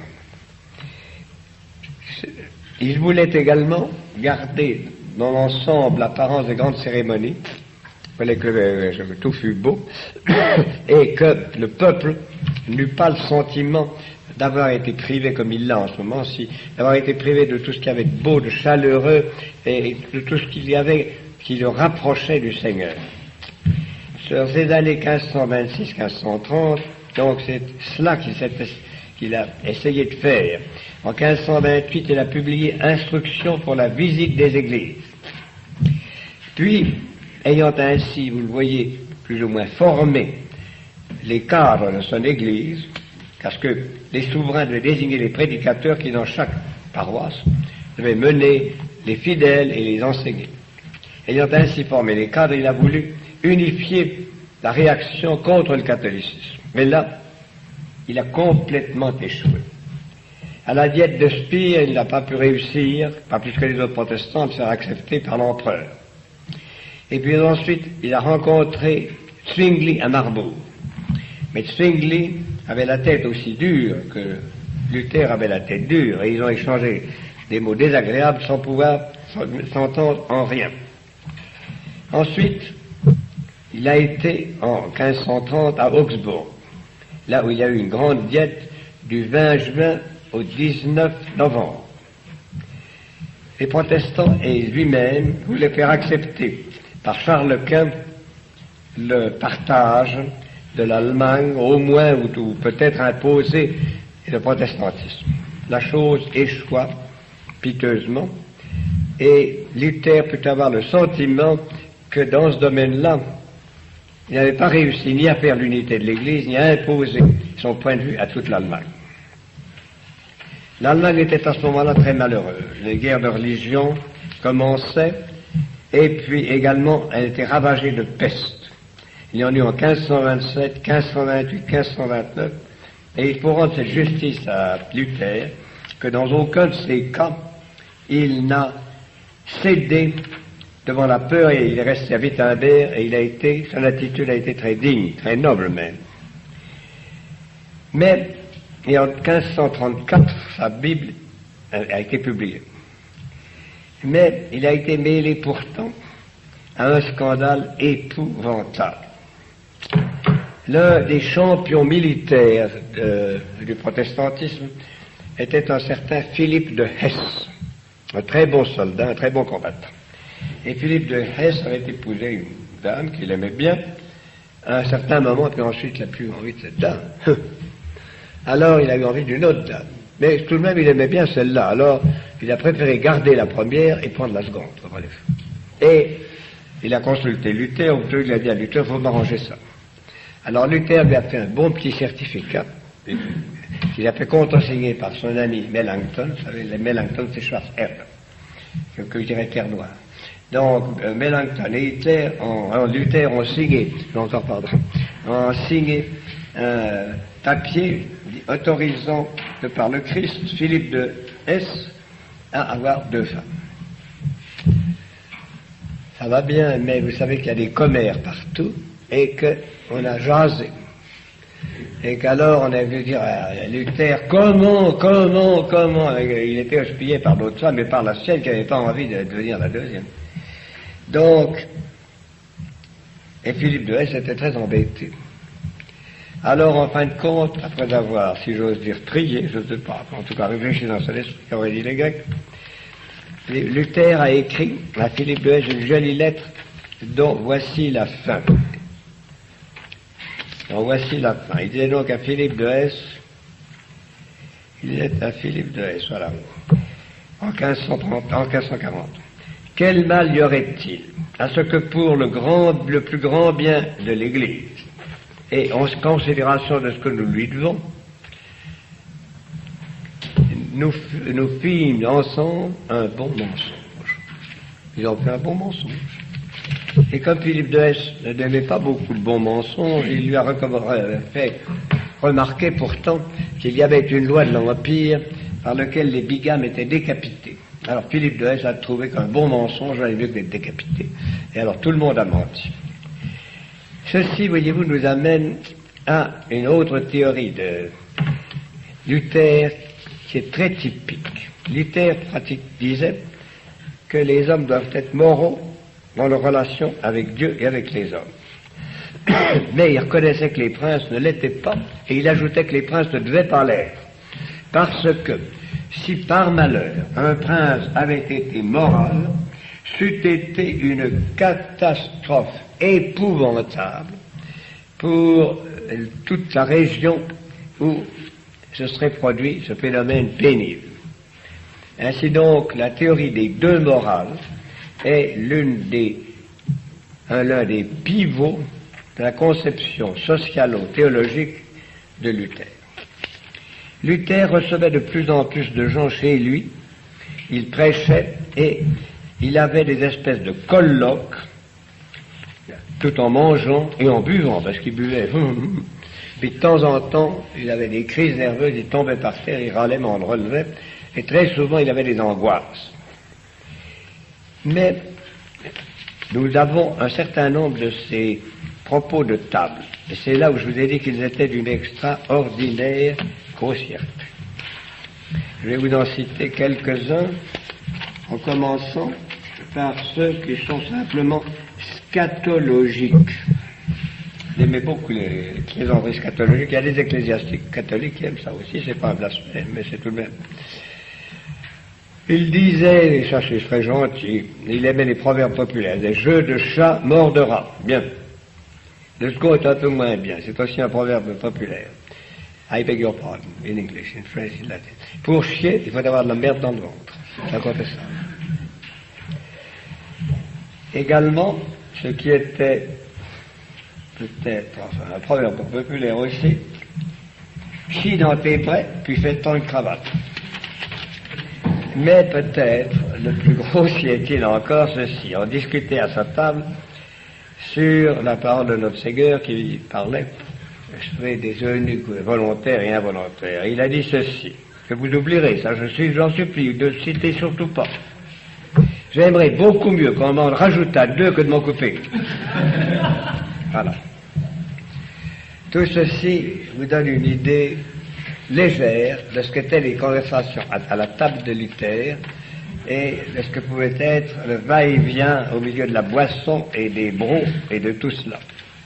A: Il voulait également garder dans l'ensemble l'apparence des grandes cérémonies. Il fallait que euh, tout fût beau et que le peuple n'eût pas le sentiment d'avoir été privé, comme il l'a en ce moment-ci, d'avoir été privé de tout ce qu'il y avait de beau, de chaleureux et de tout ce qu'il y avait qui le rapprochait du Seigneur. Sur ces années quinze cent vingt-six quinze cent trente, donc c'est cela qu'il, qu'il a essayé de faire. En quinze cent vingt-huit, il a publié Instructions pour la visite des églises. Puis, ayant ainsi, vous le voyez, plus ou moins formé les cadres de son église, parce que les souverains devaient désigner les prédicateurs qui, dans chaque paroisse, devaient mener les fidèles et les enseigner. Ayant ainsi formé les cadres, il a voulu unifier la réaction contre le catholicisme. Mais là, il a complètement échoué. À la diète de Spire, il n'a pas pu réussir, pas plus que les autres protestants, de se faire accepter par l'empereur. Et puis ensuite, il a rencontré Zwingli à Marbourg. Mais Zwingli avait la tête aussi dure que Luther avait la tête dure, et ils ont échangé des mots désagréables sans pouvoir s'entendre en rien. Ensuite, il a été en quinze cent trente à Augsbourg, là où il y a eu une grande diète du vingt juin au dix-neuf novembre. Les protestants et lui-même voulaient faire accepter par Charles Quint le partage de l'Allemagne, au moins, ou, ou peut-être imposer le protestantisme. La chose échoua piteusement, et Luther put avoir le sentiment que dans ce domaine-là, il n'avait pas réussi ni à faire l'unité de l'Église, ni à imposer son point de vue à toute l'Allemagne. L'Allemagne était à ce moment-là très malheureuse. Les guerres de religion commençaient, et puis également, elle était ravagée de peste. Il y en a eu en quinze cent vingt-sept, quinze cent vingt-huit, quinze cent vingt-neuf, et il faut rendre cette justice à Luther, que dans aucun de ces cas, il n'a cédé devant la peur, et il est resté à Wittenberg, et il a été, son attitude a été très digne, très noble même. Mais, et en quinze cent trente-quatre, sa Bible a été publiée. Mais il a été mêlé pourtant à un scandale épouvantable. L'un des champions militaires de, du protestantisme était un certain Philippe de Hesse, un très bon soldat, un très bon combattant. Et Philippe de Hesse avait épousé une dame qu'il aimait bien à un certain moment, puis ensuite il n'a plus envie de cette dame. Alors il a eu envie d'une autre dame. Mais tout de même il aimait bien celle-là, alors il a préféré garder la première et prendre la seconde. Et il a consulté Luther, ou plutôt il a dit à Luther, il faut m'arranger ça. Alors Luther lui a fait un bon petit certificat, qu'il a fait contresigner par son ami Melanchthon. Vous savez, les Melanchthon c'est Schwarzherbe, que, que je dirais terre noire. Donc euh, Melanchthon et Hitler, en, en Luther ont signé, encore pardon, ont signé un papier autorisant de par le Christ Philippe de Hesse à avoir deux femmes. Ça va bien, mais vous savez qu'il y a des commères partout et qu'on a jasé. et qu'alors on a vu dire à Luther, comment, comment, comment, il était houspillé par d'autres femmes, mais par la sienne qui n'avait pas envie de devenir la deuxième. Donc, et Philippe de Hesse était très embêté. Alors, en fin de compte, après avoir, si j'ose dire, prié, je ne sais pas, en tout cas réfléchi dans son esprit, qu'auraient dit les Grecs, Luther a écrit à Philippe de Hesse une jolie lettre dont voici la fin. Donc voici la fin. Il disait donc à Philippe de Hesse, il disait à Philippe de Hesse, voilà, en quinze cent trente, en quinze cent quarante. Quel mal y aurait-il à ce que pour le grand, le plus grand bien de l'Église, et en considération de ce que nous lui devons, nous, nous fîmes ensemble un bon mensonge. Ils ont fait un bon mensonge. Et comme Philippe de Hesse n'aimait pas beaucoup de bons mensonges, il lui a fait remarquer pourtant qu'il y avait une loi de l'Empire par laquelle les bigames étaient décapités. Alors Philippe de Hesse a trouvé qu'un bon mensonge valait mieux que d'être décapité. Et alors tout le monde a menti. Ceci, voyez-vous, nous amène à une autre théorie de Luther qui est très typique. Luther pratique, disait que les hommes doivent être moraux dans leur relation avec Dieu et avec les hommes. Mais il reconnaissait que les princes ne l'étaient pas, et il ajoutait que les princes ne devaient pas l'être. Parce que si par malheur un prince avait été moral, c'eût été une catastrophe épouvantable pour toute la région où se serait produit ce phénomène pénible. Ainsi donc, la théorie des deux morales est l'une des, un, l'un des pivots de la conception socialo-théologique de Luther. Luther recevait de plus en plus de gens chez lui, il prêchait et il avait des espèces de colloques, tout en mangeant et en buvant, parce qu'il buvait. Puis de temps en temps, il avait des crises nerveuses, il tombait par terre, il râlait, mais on le relevait, et très souvent il avait des angoisses. Mais nous avons un certain nombre de ces propos de table, et c'est là où je vous ai dit qu'ils étaient d'une extraordinaire grossièreté. Je vais vous en citer quelques-uns, en commençant par ceux qui sont simplement scatologiques. J'aimais beaucoup les plaisanteries scatologiques. Il y a des ecclésiastiques catholiques qui aiment ça aussi, c'est pas un blasphème, mais c'est tout de même. Il disait, et ça c'est très gentil, il aimait les proverbes populaires, des jeux de chat mort de rat. Bien. Le second est un peu moins bien, c'est aussi un proverbe populaire. I beg your pardon, in English, in French, in Latin. Pour chier, il faut avoir de la merde dans le ventre. Ça compte ça. Également, ce qui était peut-être, enfin, un proverbe populaire aussi, chie dans tes brais, puis fais-t'en une cravate. Mais peut-être, le plus grossier est-il encore ceci. On discutait à sa table sur la parole de notre Seigneur qui parlait des eunuques volontaires et involontaires. Il a dit ceci, que vous oublierez, ça je suis, j'en supplie, de le citer surtout pas. J'aimerais beaucoup mieux qu'on m'en rajoutât deux que de m'en couper. Voilà. Tout ceci vous donne une idée légère de ce qu'étaient les conversations à, à la table de Luther et de ce que pouvait être le va-et-vient au milieu de la boisson et des brocs et de tout cela.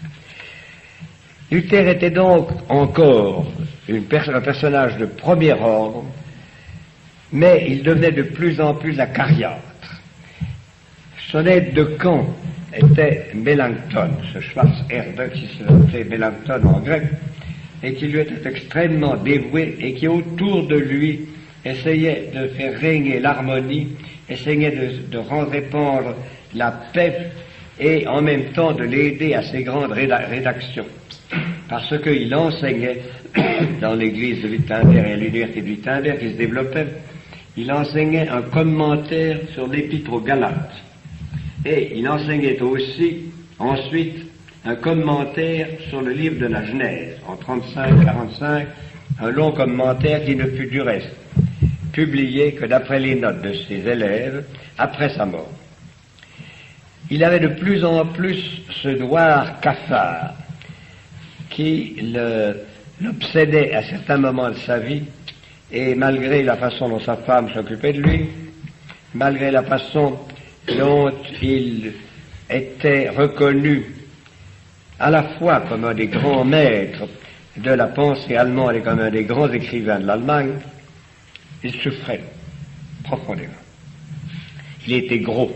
A: Luther était donc encore une pers- un personnage de premier ordre, mais il devenait de plus en plus acariâtre. Son aide de camp était Mélanchthon, ce Schwarzerde qui s'appelait Mélanchthon en grec, et qui lui était extrêmement dévoué et qui autour de lui essayait de faire régner l'harmonie, essayait de, de rendre répandre la paix et en même temps de l'aider à ses grandes réda- rédactions. Parce qu'il enseignait dans l'église de Wittenberg et à l'université de Wittenberg qui se développait, il enseignait un commentaire sur l'épître aux Galates. Et il enseignait aussi, ensuite, un commentaire sur le livre de la Genèse, en trente-cinq quarante-cinq, un long commentaire qui ne fut du reste publié que d'après les notes de ses élèves, après sa mort. Il avait de plus en plus ce noir cafard qui le l'obsédait à certains moments de sa vie, et malgré la façon dont sa femme s'occupait de lui, malgré la façon dont il était reconnu à la fois comme un des grands maîtres de la pensée allemande et comme un des grands écrivains de l'Allemagne, il souffrait profondément. Il était gros.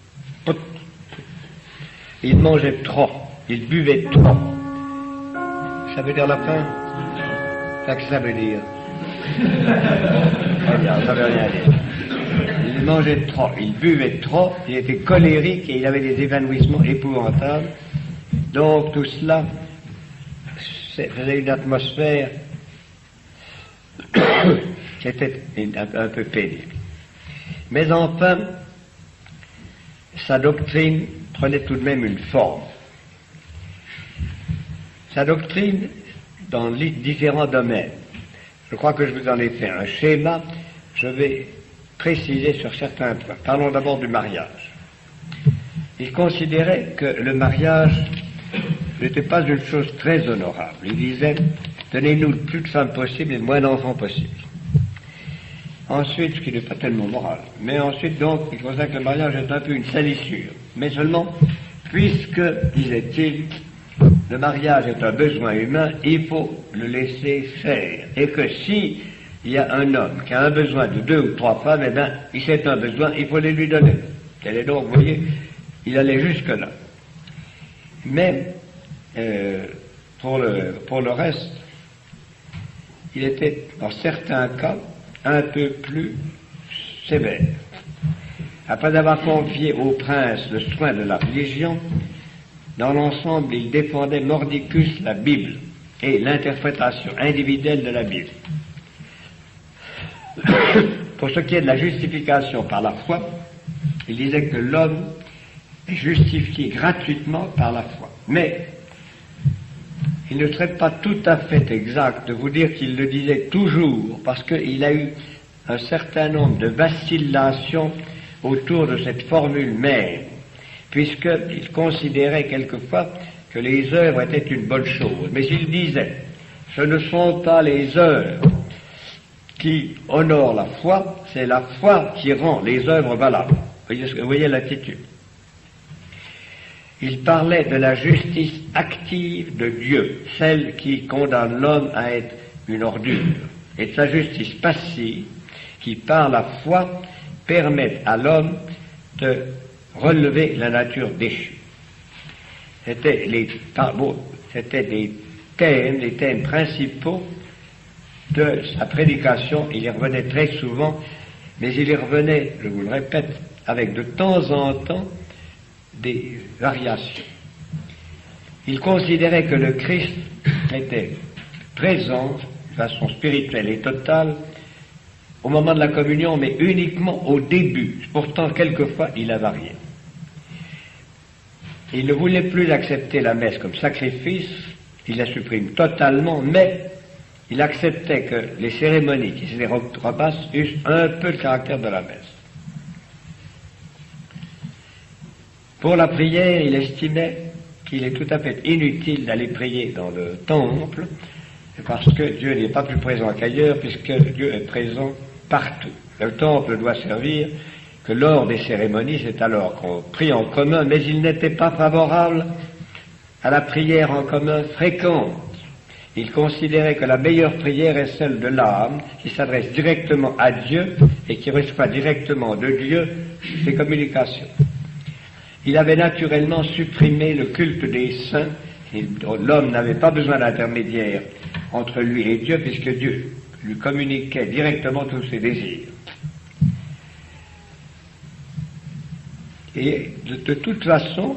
A: Il mangeait trop. Il buvait trop. Ça veut dire la faim? Qu'est-ce que ça veut dire? Ça veut rien dire. Il mangeait trop, il buvait trop, il était colérique et il avait des évanouissements épouvantables. Donc tout cela faisait une atmosphère qui était un, un peu pénible. Mais enfin, sa doctrine prenait tout de même une forme. Sa doctrine dans les différents domaines. Je crois que je vous en ai fait un schéma, je vais préciser sur certains points. Parlons d'abord du mariage. Il considérait que le mariage n'était pas une chose très honorable. Il disait, donnez-nous le plus de femmes possible et le moins d'enfants possible. Ensuite, ce qui n'est pas tellement moral, mais ensuite donc, il considère que le mariage est un peu une salissure. Mais seulement, puisque, disait-il, le mariage est un besoin humain, il faut le laisser faire. Et que si il y a un homme qui a un besoin de deux ou trois femmes, eh bien, c'est un besoin, il faut les lui donner. Et donc, vous voyez, il allait jusque-là. Mais, euh, pour le, pour le reste, il était, dans certains cas, un peu plus sévère. Après avoir confié au prince le soin de la religion, dans l'ensemble, il défendait mordicus la Bible et l'interprétation individuelle de la Bible. Pour ce qui est de la justification par la foi, il disait que l'homme est justifié gratuitement par la foi. Mais il ne serait pas tout à fait exact de vous dire qu'il le disait toujours, parce qu'il a eu un certain nombre de vacillations autour de cette formule même, puisqu'il considérait quelquefois que les œuvres étaient une bonne chose. Mais il disait, ce ne sont pas les œuvres qui honorent la foi, c'est la foi qui rend les œuvres valables. Vous voyez, vous voyez l'attitude. Il parlait de la justice active de Dieu, celle qui condamne l'homme à être une ordure, et de sa justice passive qui, par la foi, permet à l'homme de relever la nature déchue. C'était les bon, c'était des thèmes, les thèmes principaux de sa prédication. Il y revenait très souvent, mais il y revenait, je vous le répète, avec de temps en temps des variations. Il considérait que le Christ était présent de façon spirituelle et totale au moment de la communion, mais uniquement au début. Pourtant, quelquefois, il a varié. Il ne voulait plus accepter la messe comme sacrifice, il la supprime totalement, mais il acceptait que les cérémonies qui étaient repas eussent un peu le caractère de la messe. Pour la prière, il estimait qu'il est tout à fait inutile d'aller prier dans le temple, parce que Dieu n'est pas plus présent qu'ailleurs, puisque Dieu est présent partout. Le temple doit servir que lors des cérémonies, c'est alors qu'on prie en commun, mais il n'était pas favorable à la prière en commun fréquente. Il considérait que la meilleure prière est celle de l'âme, qui s'adresse directement à Dieu et qui reçoit directement de Dieu ses communications. Il avait naturellement supprimé le culte des saints. L'homme n'avait pas besoin d'intermédiaire entre lui et Dieu, puisque Dieu lui communiquait directement tous ses désirs. Et de, de toute façon,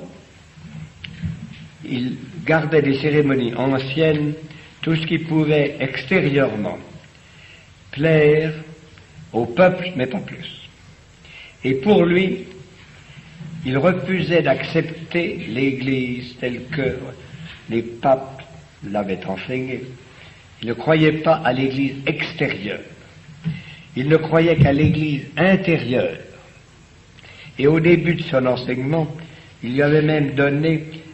A: il gardait des cérémonies anciennes, tout ce qui pouvait extérieurement plaire au peuple, mais pas plus. Et pour lui, il refusait d'accepter l'Église telle que les papes l'avaient enseignée. Il ne croyait pas à l'Église extérieure. Il ne croyait qu'à l'Église intérieure. Et au début de son enseignement, il lui avait même donné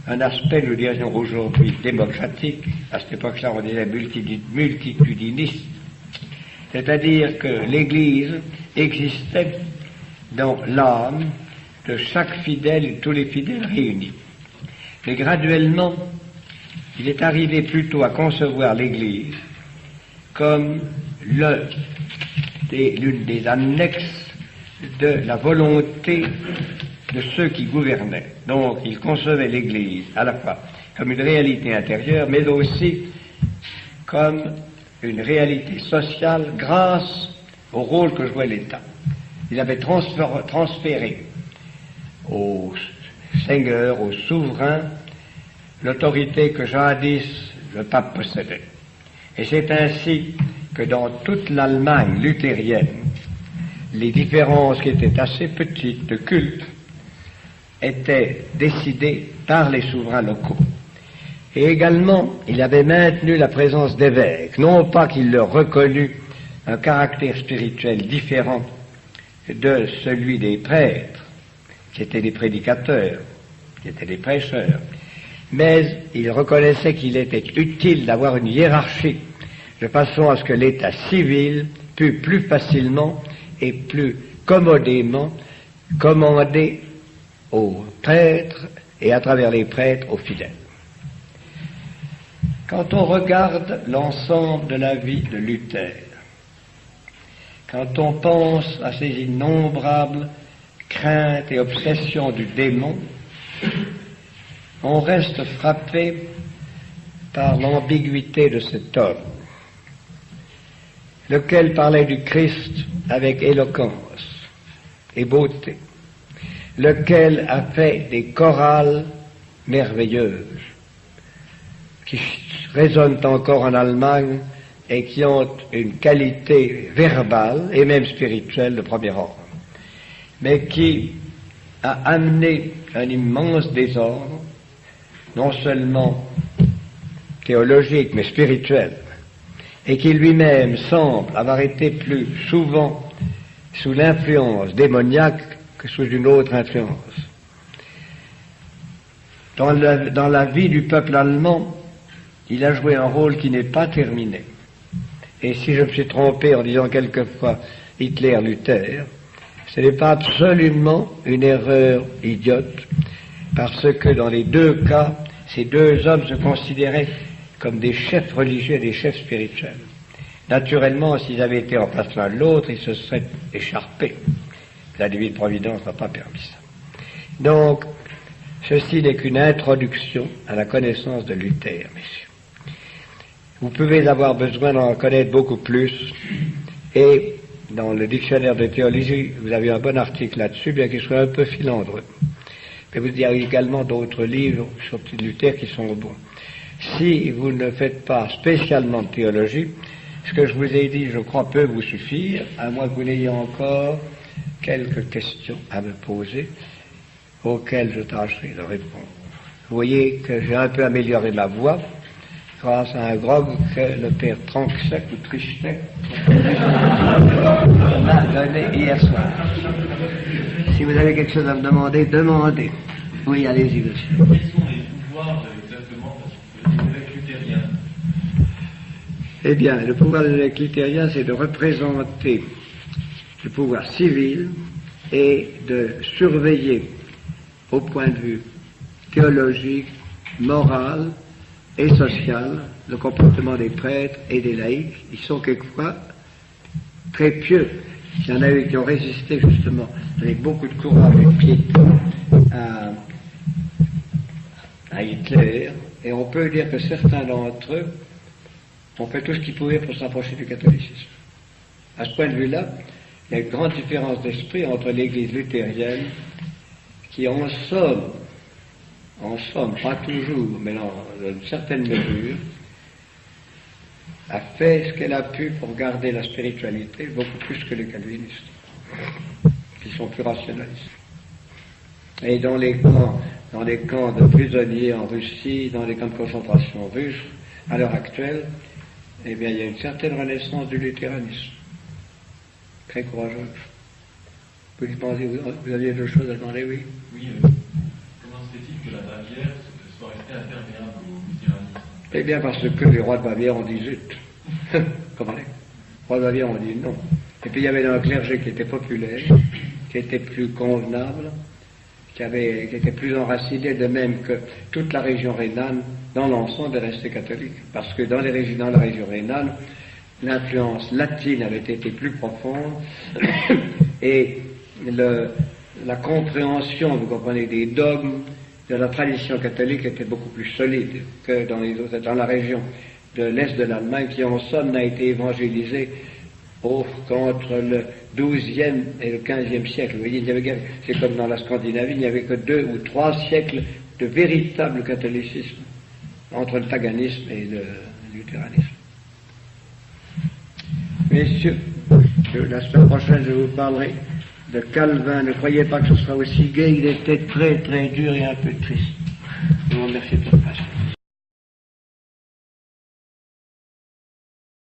A: un aspect, nous dirions aujourd'hui, démocratique. À cette époque-là, on disait multitudiniste. C'est-à-dire que l'Église existait dans l'âme de chaque fidèle et de tous les fidèles réunis. Mais graduellement, il est arrivé plutôt à concevoir l'Église comme l'un des, l'une des annexes de la volonté de ceux qui gouvernaient. Donc, il concevait l'Église à la fois comme une réalité intérieure, mais aussi comme une réalité sociale grâce au rôle que jouait l'État. Il avait transféré, transféré aux seigneurs, aux souverains, l'autorité que jadis le pape possédait. Et c'est ainsi que dans toute l'Allemagne luthérienne, les différences qui étaient assez petites de culte étaient décidées par les souverains locaux. Et également, il avait maintenu la présence d'évêques, non pas qu'il leur reconnût un caractère spirituel différent de celui des prêtres, qui étaient des prédicateurs, qui étaient des prêcheurs, mais il reconnaissait qu'il était utile d'avoir une hiérarchie, de façon à ce que l'État civil pût plus facilement et plus commodément commander aux prêtres et à travers les prêtres aux fidèles. Quand on regarde l'ensemble de la vie de Luther, quand on pense à ces innombrables craintes et obsessions du démon, on reste frappé par l'ambiguïté de cet homme, lequel parlait du Christ avec éloquence et beauté, lequel a fait des chorales merveilleuses, qui résonnent encore en Allemagne et qui ont une qualité verbale et même spirituelle de premier ordre, mais qui a amené un immense désordre, non seulement théologique, mais spirituel, et qui lui-même semble avoir été plus souvent sous l'influence démoniaque que sous une autre influence. Dans la, dans la vie du peuple allemand, il a joué un rôle qui n'est pas terminé. Et si je me suis trompé en disant quelquefois Hitler-Luther, ce n'est pas absolument une erreur idiote, parce que dans les deux cas, ces deux hommes se considéraient comme des chefs religieux et des chefs spirituels. Naturellement, s'ils avaient été en face l'un de l'autre, ils se seraient écharpés. La divine providence n'a pas permis ça. Donc, ceci n'est qu'une introduction à la connaissance de Luther, messieurs. Vous pouvez avoir besoin d'en connaître beaucoup plus, et dans le dictionnaire de théologie, vous avez un bon article là-dessus, bien qu'il soit un peu filandreux. Mais vous avez également d'autres livres sur Luther qui sont bons. Si vous ne faites pas spécialement de théologie, ce que je vous ai dit, je crois, peut vous suffire, à moins que vous n'ayez encore quelques questions à me poser, auxquelles je tâcherai de répondre. Vous voyez que j'ai un peu amélioré ma voix, grâce à un grog que le père Tranxec ou Trichtek m'a donné hier soir. Si vous avez quelque chose à me demander, demandez. Oui, allez-y, monsieur.
B: Quels sont les pouvoirs exactement de l'évêque luthérien?
A: Eh bien, le pouvoir de l'évêque luthérien, c'est de représenter le pouvoir civil et de surveiller au point de vue théologique, moral et social le comportement des prêtres et des laïcs. Ils sont quelquefois très pieux. Il y en a eu qui ont résisté justement avec beaucoup de courage et de piété à, à Hitler, et on peut dire que certains d'entre eux ont fait tout ce qu'ils pouvaient pour s'approcher du catholicisme. À ce point de vue-là, il y a une grande différence d'esprit entre l'Église luthérienne, qui en somme, en somme, pas toujours, mais dans une certaine mesure, a fait ce qu'elle a pu pour garder la spiritualité beaucoup plus que les calvinistes, qui sont plus rationalistes. Et dans les camps, dans les camps de prisonniers en Russie, dans les camps de concentration russes, à l'heure actuelle, eh bien, il y a une certaine renaissance du luthéranisme. Très courageuse. Vous pensez, vous, vous aviez d'autres choses à demander, oui?
B: Oui, euh, comment se fait-il que la Bavière soit resté imperméable au tyrannisme?
A: Eh bien, parce que les rois de Bavière ont dit zut. Comprenez? Les rois de Bavière ont dit non. Et puis il y avait un clergé qui était populaire, qui était plus convenable, qui, avait, qui était plus enraciné, de même que toute la région rhénane, dans l'ensemble, est restée catholique. Parce que dans, les régions, dans la région rhénane, l'influence latine avait été plus profonde et le, la compréhension, vous comprenez, des dogmes de la tradition catholique était beaucoup plus solide que dans, les autres, dans la région de l'Est de l'Allemagne, qui en somme n'a été évangélisée oh, qu'entre le douzième et le quinzième siècle. Vous voyez, il y avait, c'est comme dans la Scandinavie, il n'y avait que deux ou trois siècles de véritable catholicisme entre le paganisme et le luthéranisme. Messieurs, la semaine prochaine, je vous parlerai de Calvin. Ne croyez pas que ce sera aussi gai, il était très très dur et un peu triste. Je vous remercie de votre patience.